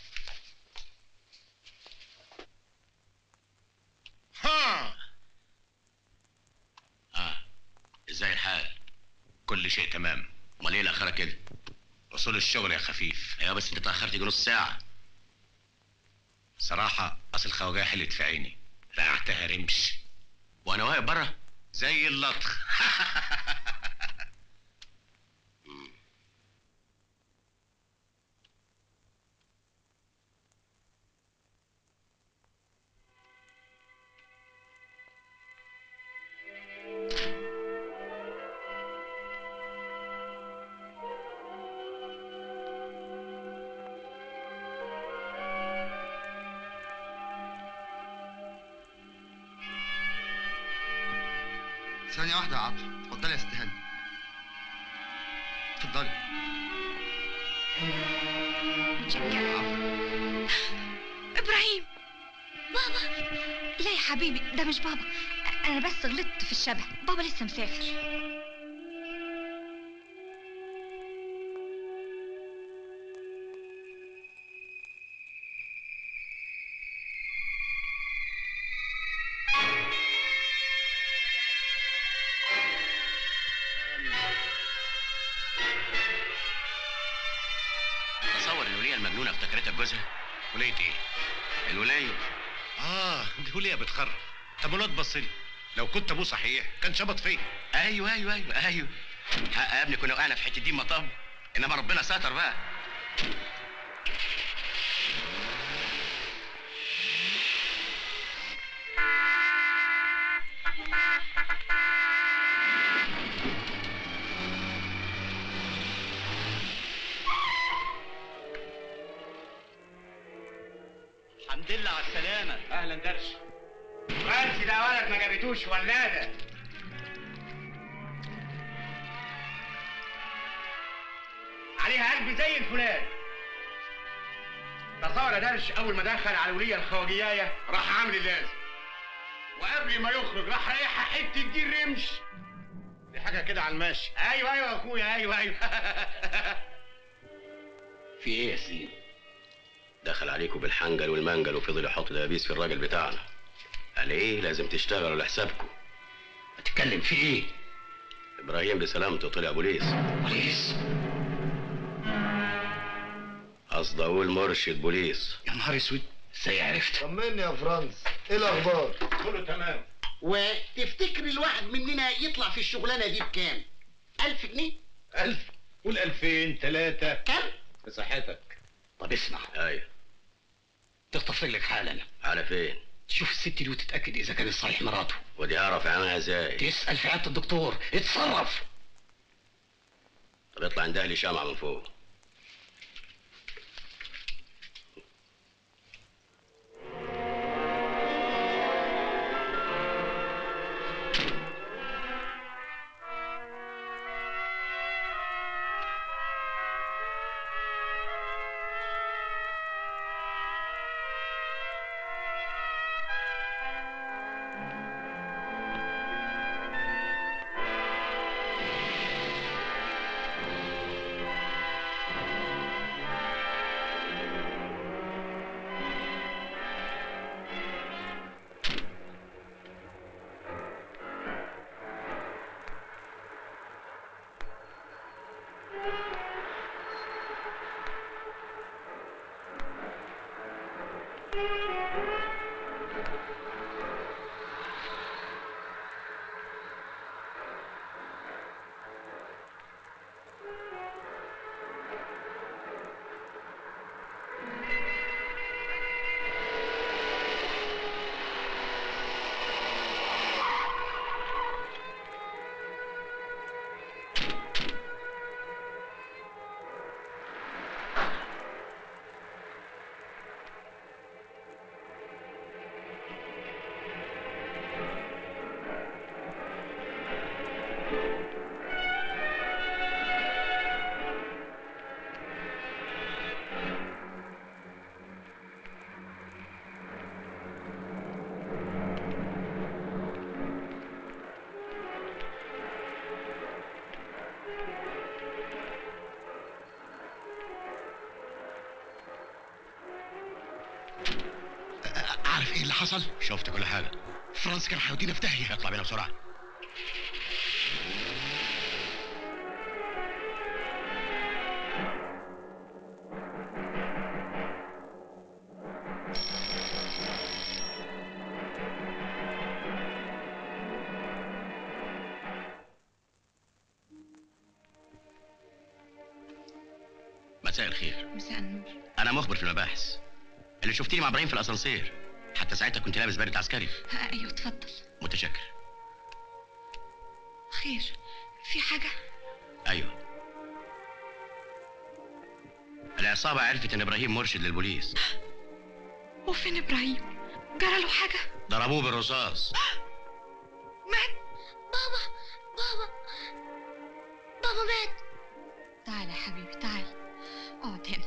ازاي الحال؟ كل شيء تمام. امال ايه الاخره كده؟ وصول الشغل يا خفيف. ايوه بس انت اتاخرت يجي نص ساعه. صراحه اصل الخواجه حلت في عيني، رقعتها رمش وانا واقف بره زي اللطخ. ثانية واحدة يا عطر. اتفضلي يا ست هاني. اتفضلي. ابراهيم. بابا. لا يا حبيبي، ده مش بابا. انا بس غلطت في الشبه. بابا لسه مسافر. تصور الوليه المجنونه افتكرتك جوزها. وليه ايه؟ الوليه دي وليه بتخرف. طب الواد بصلي، لو كنت ابوه صحيح كان شبط فيا. ايوه حق يا ابني، كنا وقعنا في حته دي مطب، انما ربنا ستر بقى. الحمد لله على السلامة. أهلا درش. فرنسي ده ولد ما جابتوش ولادة. عليها قلب زي الفلان. تصور يا درش أول ما دخل على الولية الخواجياية راح عامل اللازم. وقبل ما يخرج راح رايحها حتة دي الرمش. دي حاجة كده على الماشي. أيوه يا أخويا أيوه. في ايه يا سيدي؟ دخل عليكم بالحنجل والمنجل وفضل يحط دبابيس في الراجل بتاعنا. قال ايه لازم تشتغلوا لحسابكم. هتتكلم في ايه؟ ابراهيم بسلامته طلع بوليس. بوليس؟ قصدي اقول مرشد بوليس. يا نهار اسود، ازاي عرفت؟ طمني يا فرانس، ايه الاخبار؟ كله تمام. وتفتكر الواحد مننا يطلع في الشغلانه دي بكام؟ 1000 جنيه؟ 1000 قول 2000 3. كم؟ بصحتك. طب اسمع. ايوه. تخطف رجلك حالا. على فين؟ تشوف الست دي وتتاكد اذا كانت صحيح مراته. ودي اعرف عنها ازاي؟ تسال في عياده الدكتور. اتصرف. طب اطلع عند اهلي شمعة من فوق. عارف ايه اللي حصل؟ شفت كل حاجه. فرانس كان هيودينا في داهيه. اطلع بينا بسرعه. مساء الخير. مساء النور. انا مخبر في المباحث اللي شفتيني مع ابراهيم في الاسانسير، حتى ساعتها كنت لابس بارد عسكري. ايوه اتفضل. متشكر. خير، في حاجه؟ ايوه، العصابه عرفت ان ابراهيم مرشد للبوليس. وفين ابراهيم؟ جرى له حاجه؟ ضربوه بالرصاص. مات؟ بابا مات. تعال يا حبيبي تعال، اقعد هنا.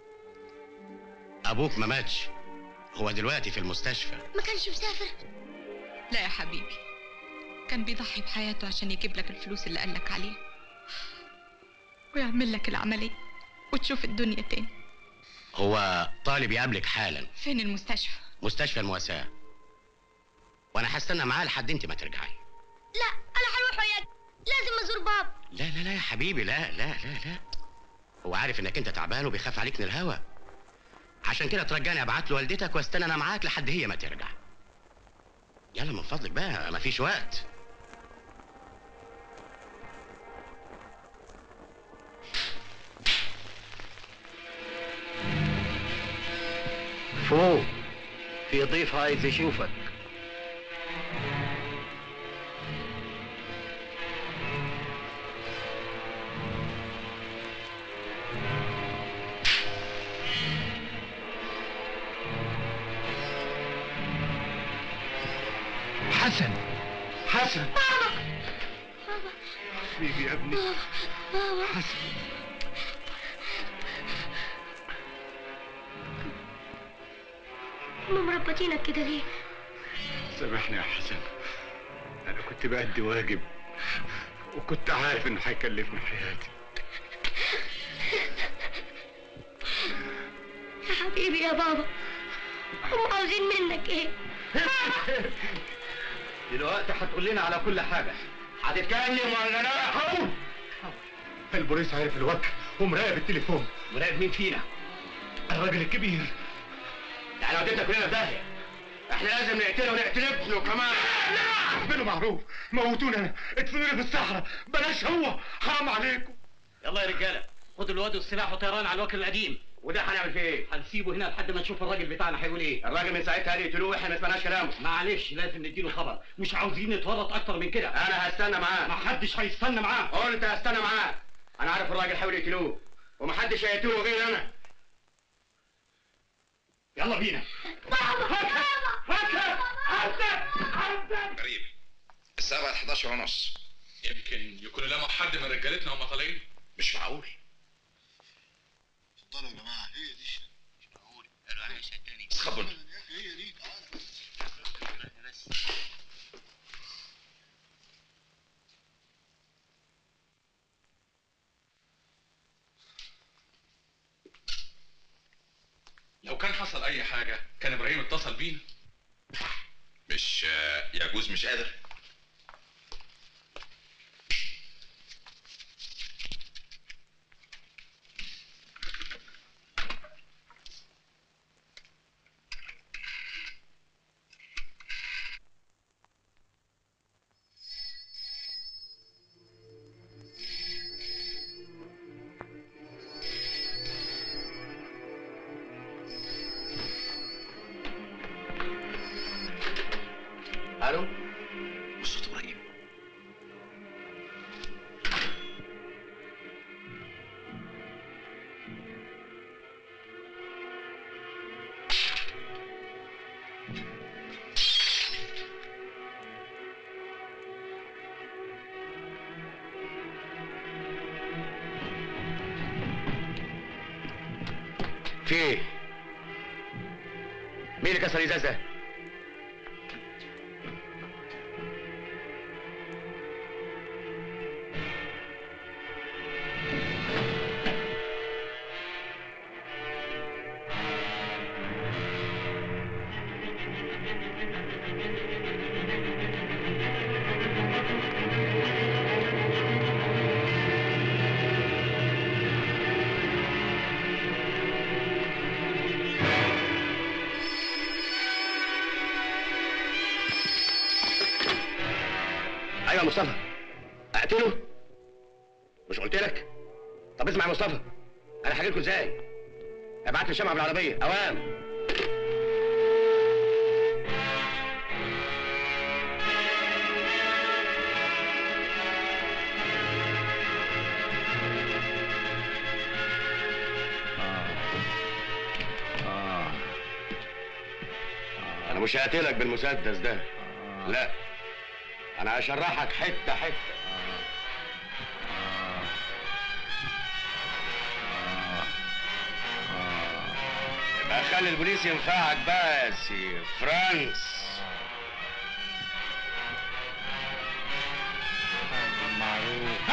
ابوك ما ماتش، هو دلوقتي في المستشفى. ما كانش مسافر؟ لا يا حبيبي، كان بيضحي بحياته عشان يجيب لك الفلوس اللي قالك عليها ويعمل لك العملية وتشوف الدنيا تاني. هو طالب يقابلك حالا. فين المستشفى؟ مستشفى المواساة، وانا هستنى معاه لحد انت ما ترجعي. لا انا هروح وياك، لازم ازور بابا. لا لا لا يا حبيبي، لا لا لا لا، هو عارف انك انت تعبان وبيخاف عليك من الهوا، عشان كده ترجاني ابعت له والدتك واستنى انا معاك لحد هي ما ترجع. يلا من فضلك بقى، مفيش وقت. فوق، في ضيف عايز يشوفك. حسن بابا حبيبي يا ابني. بابا حسن هم مربطينك كده ليه؟ سامحني يا حسن، انا كنت بأدي واجب وكنت عارف انه هيكلفني حياتي. يا حبيبي يا بابا، هم عاوزين منك ايه؟ دلوقتي هتقول لنا على كل حاجة. هتتكلم ولا لا؟ حاول. البوليس عارف الوكل ومراقب التليفون. مراقب مين فينا؟ الراجل الكبير. يعني وديتنا كلنا في داهية. احنا لازم نقتله ونقتل ابنه كمان. لا اعملوا معروف، موتونا انا، ادفنوني في الصحراء، بلاش هو، حرام عليكم. يلا يا رجالة، خدوا الواد والسلاح وطيران على الوكل القديم. وده هنعمل فيه ايه؟ هنسيبه هنا لحد ما نشوف الراجل بتاعنا هيقول ايه. الراجل من ساعتها قال يقتلوه واحنا ما سمعناش كلامه. معلش لازم نديله خبر، مش عاوزين نتورط اكتر من كده. انا هستنى معاه. محدش هيستنى معاه. قلت هستنى معاه. انا عارف الراجل حاول يقتلوه ومحدش هيقتله غير انا. يلا بينا. غريب، الساعة 11:30. يمكن يكونوا لموا حد من رجالتنا وهم طالعين. مش معقول. اتفضلوا يا جماعة، هي دي. مش معقول، قالوا عليها شيء تاني. اسخبوا هي دي، تعالى. لو كان حصل اي حاجه كان ابراهيم اتصل بينا. مش يجوز مش قادر. الو في ايه؟ مين اللي كسر الازاز ده؟ ايوه يا مصطفى، اقتله؟ مش قلت لك؟ طب اسمع يا مصطفى، انا هجي لكم ازاي؟ ابعت لي شمعة بالعربيه اوام. انا مش هقتلك بالمسدس ده، لا، انا هشرحك حته حته. يبقى خلي البوليس ينفعك بقى يا سي فرانس. معروف.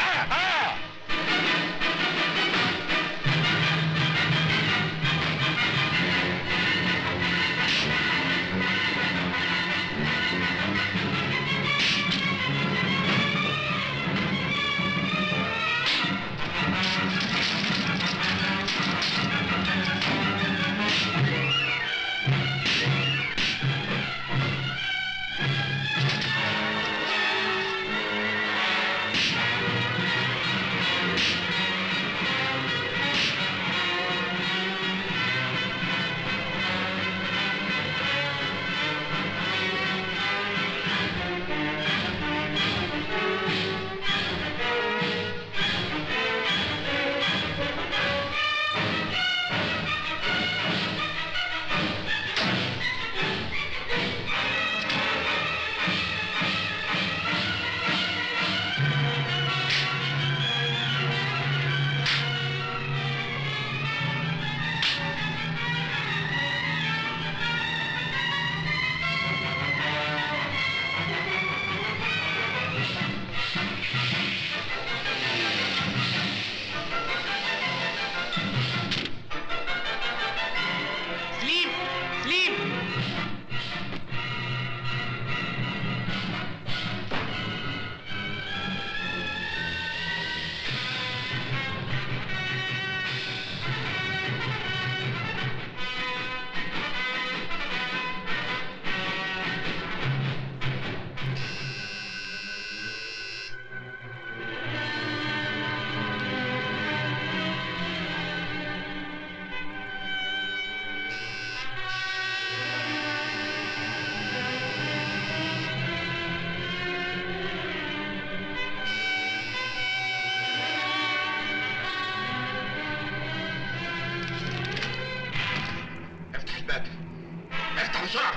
افتح بسرعة.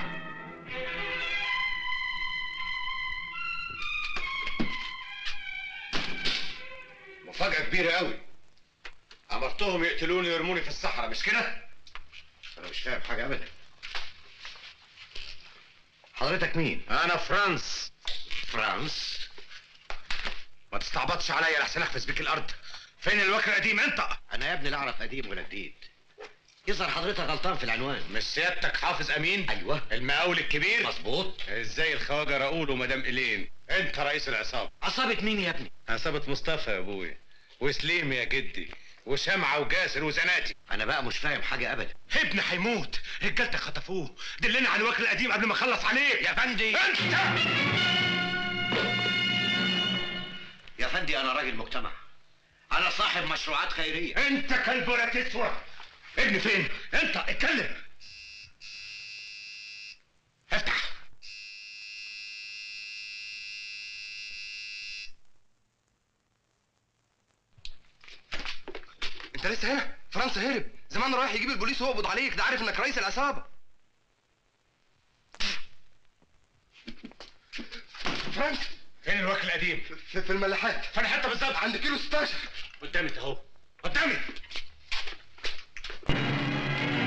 مفاجأة كبيرة قوي. أمرتهم يقتلوني ويرموني في الصحراء، مش كده؟ أنا مش فاهم حاجة أبدا. حضرتك مين؟ أنا فرانس. فرانس؟ ما تستعبطش عليا لحسن أخفز بيك الأرض. فين الوكر القديم أنت؟ أنا يا ابني لا أعرف قديم ولا جديد. يظهر حضرتك غلطان في العنوان. مش سيادتك حافظ امين؟ ايوه. المقاول الكبير؟ مظبوط. ازاي الخواجه راؤول ومدام إيلين؟ انت رئيس العصابه. عصابه مين يا ابني؟ عصابه مصطفى يا ابويا، وسليم يا جدي، وشمعه وجاسر وزناتي. انا بقى مش فاهم حاجه ابدا. ابني هيموت، رجالتك خطفوه، دلنا على الوكر القديم قبل ما اخلص عليك. يا فندي انت يا فندي انا راجل مجتمع، انا صاحب مشروعات خيريه. انت كلب ولا تسوى. ابني فين؟ انت اتكلم. افتح. انت لسه هنا؟ فرنسا هرب، زمان رايح يجيب البوليس ويقبض عليك، ده عارف انك رئيس العصابه. فرنسا فين الوكل القديم؟ في الملاحات. فين حته بالظبط؟ عند كيلو 16. قدامي اهو، قدامي.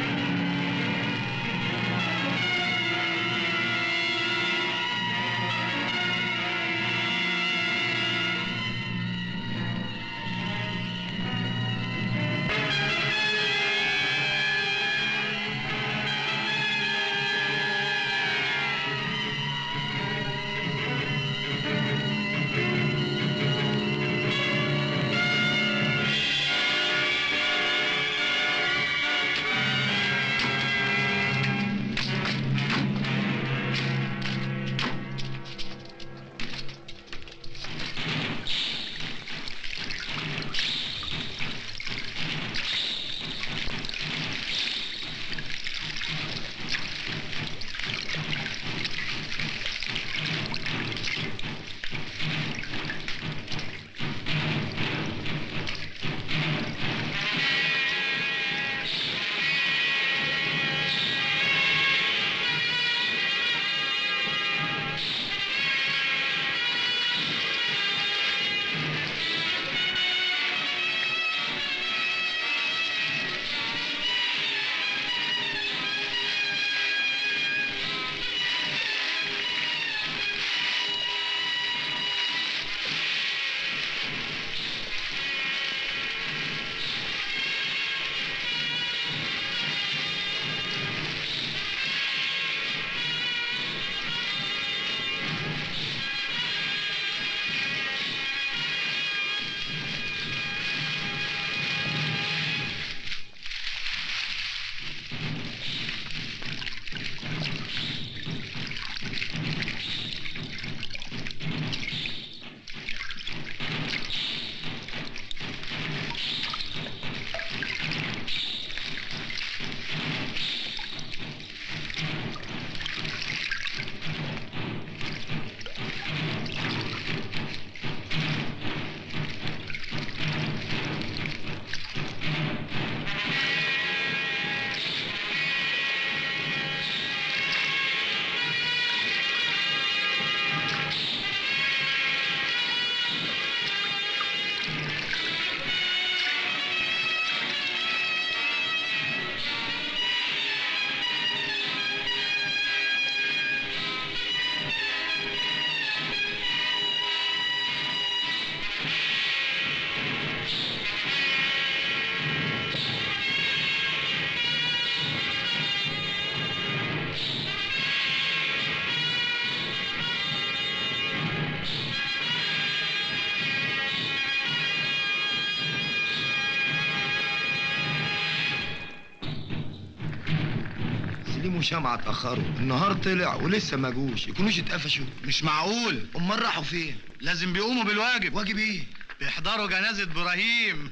سليم وشمعة اتأخروا، النهار طلع ولسه ما جوش، يكونوش اتقفشوا. مش معقول. امال راحوا فين؟ لازم بيقوموا بالواجب. واجب ايه؟ بيحضروا جنازة ابراهيم.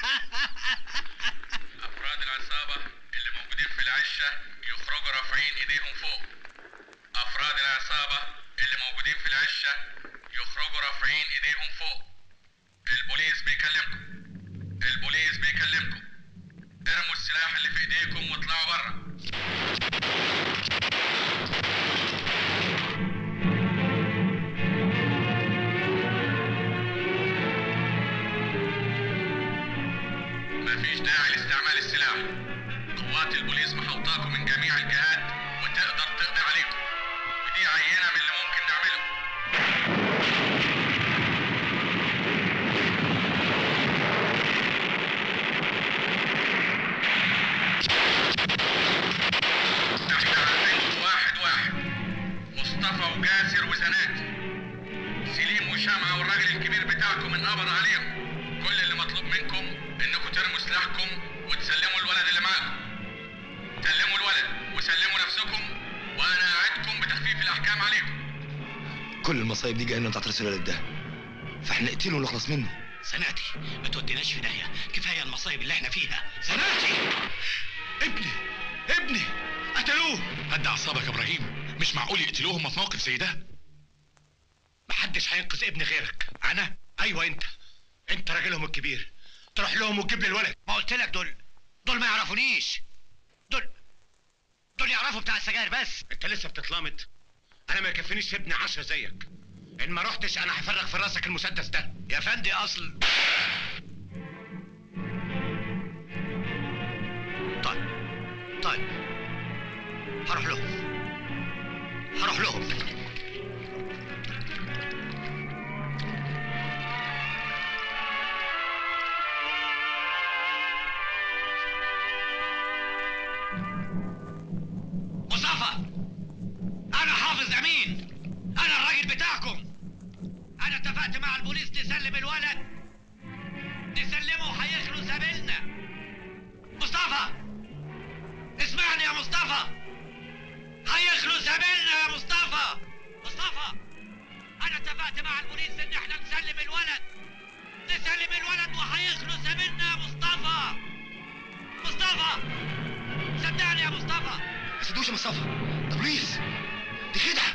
افراد العصابه اللي موجودين في العشه يخرجوا رافعين ايديهم فوق. افراد العصابه اللي موجودين في العشه يخرجوا رافعين ايديهم فوق. البوليس بيكلمكم. البوليس بيكلمكم. ارموا السلاح اللي في ايديكم واطلعوا بره. مفيش داعي لاستعمال السلاح. قوات البوليس محوطاكم من جميع الجهات وتقدر تقضي عليكم، ودي عينة من اللي ممكن نعمله. احنا عارفينكم واحد واحد، مصطفى وجاسر وزناتي، سليم وشمعة والراجل الكبير بتاعكم انقبض عليهم. كل اللي مطلوب منكم انكم ترموا سلاحكم وتسلموا الولد اللي معاكم. سلموا الولد وسلموا نفسكم، وانا اعدكم بتخفيف الاحكام عليكم. كل المصايب دي جايه لنا بتاعت الولد ده، فاحنا نقتله ونخلص منه. سناتي ما توديناش في داهيه، كفايه المصايب اللي احنا فيها. سناتي ابني قتلوه. هدي اعصابك يا ابراهيم، مش معقول يقتلوهم في موقف زي ده. محدش هينقذ ابني غيرك. انا؟ ايوه انت راجلهم الكبير، تروح لهم وتجيب لي الولد. ما قلت لك دول ما يعرفونيش. دول يعرفوا بتاع السجاير بس. انت لسه بتتلامط؟ انا ما يكفينيش ابني 10 زيك. ان ما رحتش انا هفرغ في راسك المسدس ده. يا فندي اصل طيب هروح لهم. مصطفى، انا حافظ امين، انا الراجل بتاعكم. انا اتفقت مع البوليس نسلم الولد، نسلمه وهيخلوا سبيلنا. مصطفى اسمعني يا مصطفى، هيخلوا سبيلنا يا مصطفى. انا اتفقت مع البوليس ان احنا نسلم الولد وهيخلوا سبيلنا يا مصطفى. صدقني يا مصطفى. ما تصدقوش يا مصطفى، ده بوليس، دي خدعه.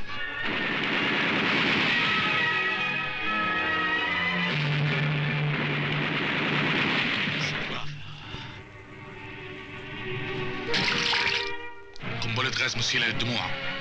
قنبلة غاز مسيلة للدموع.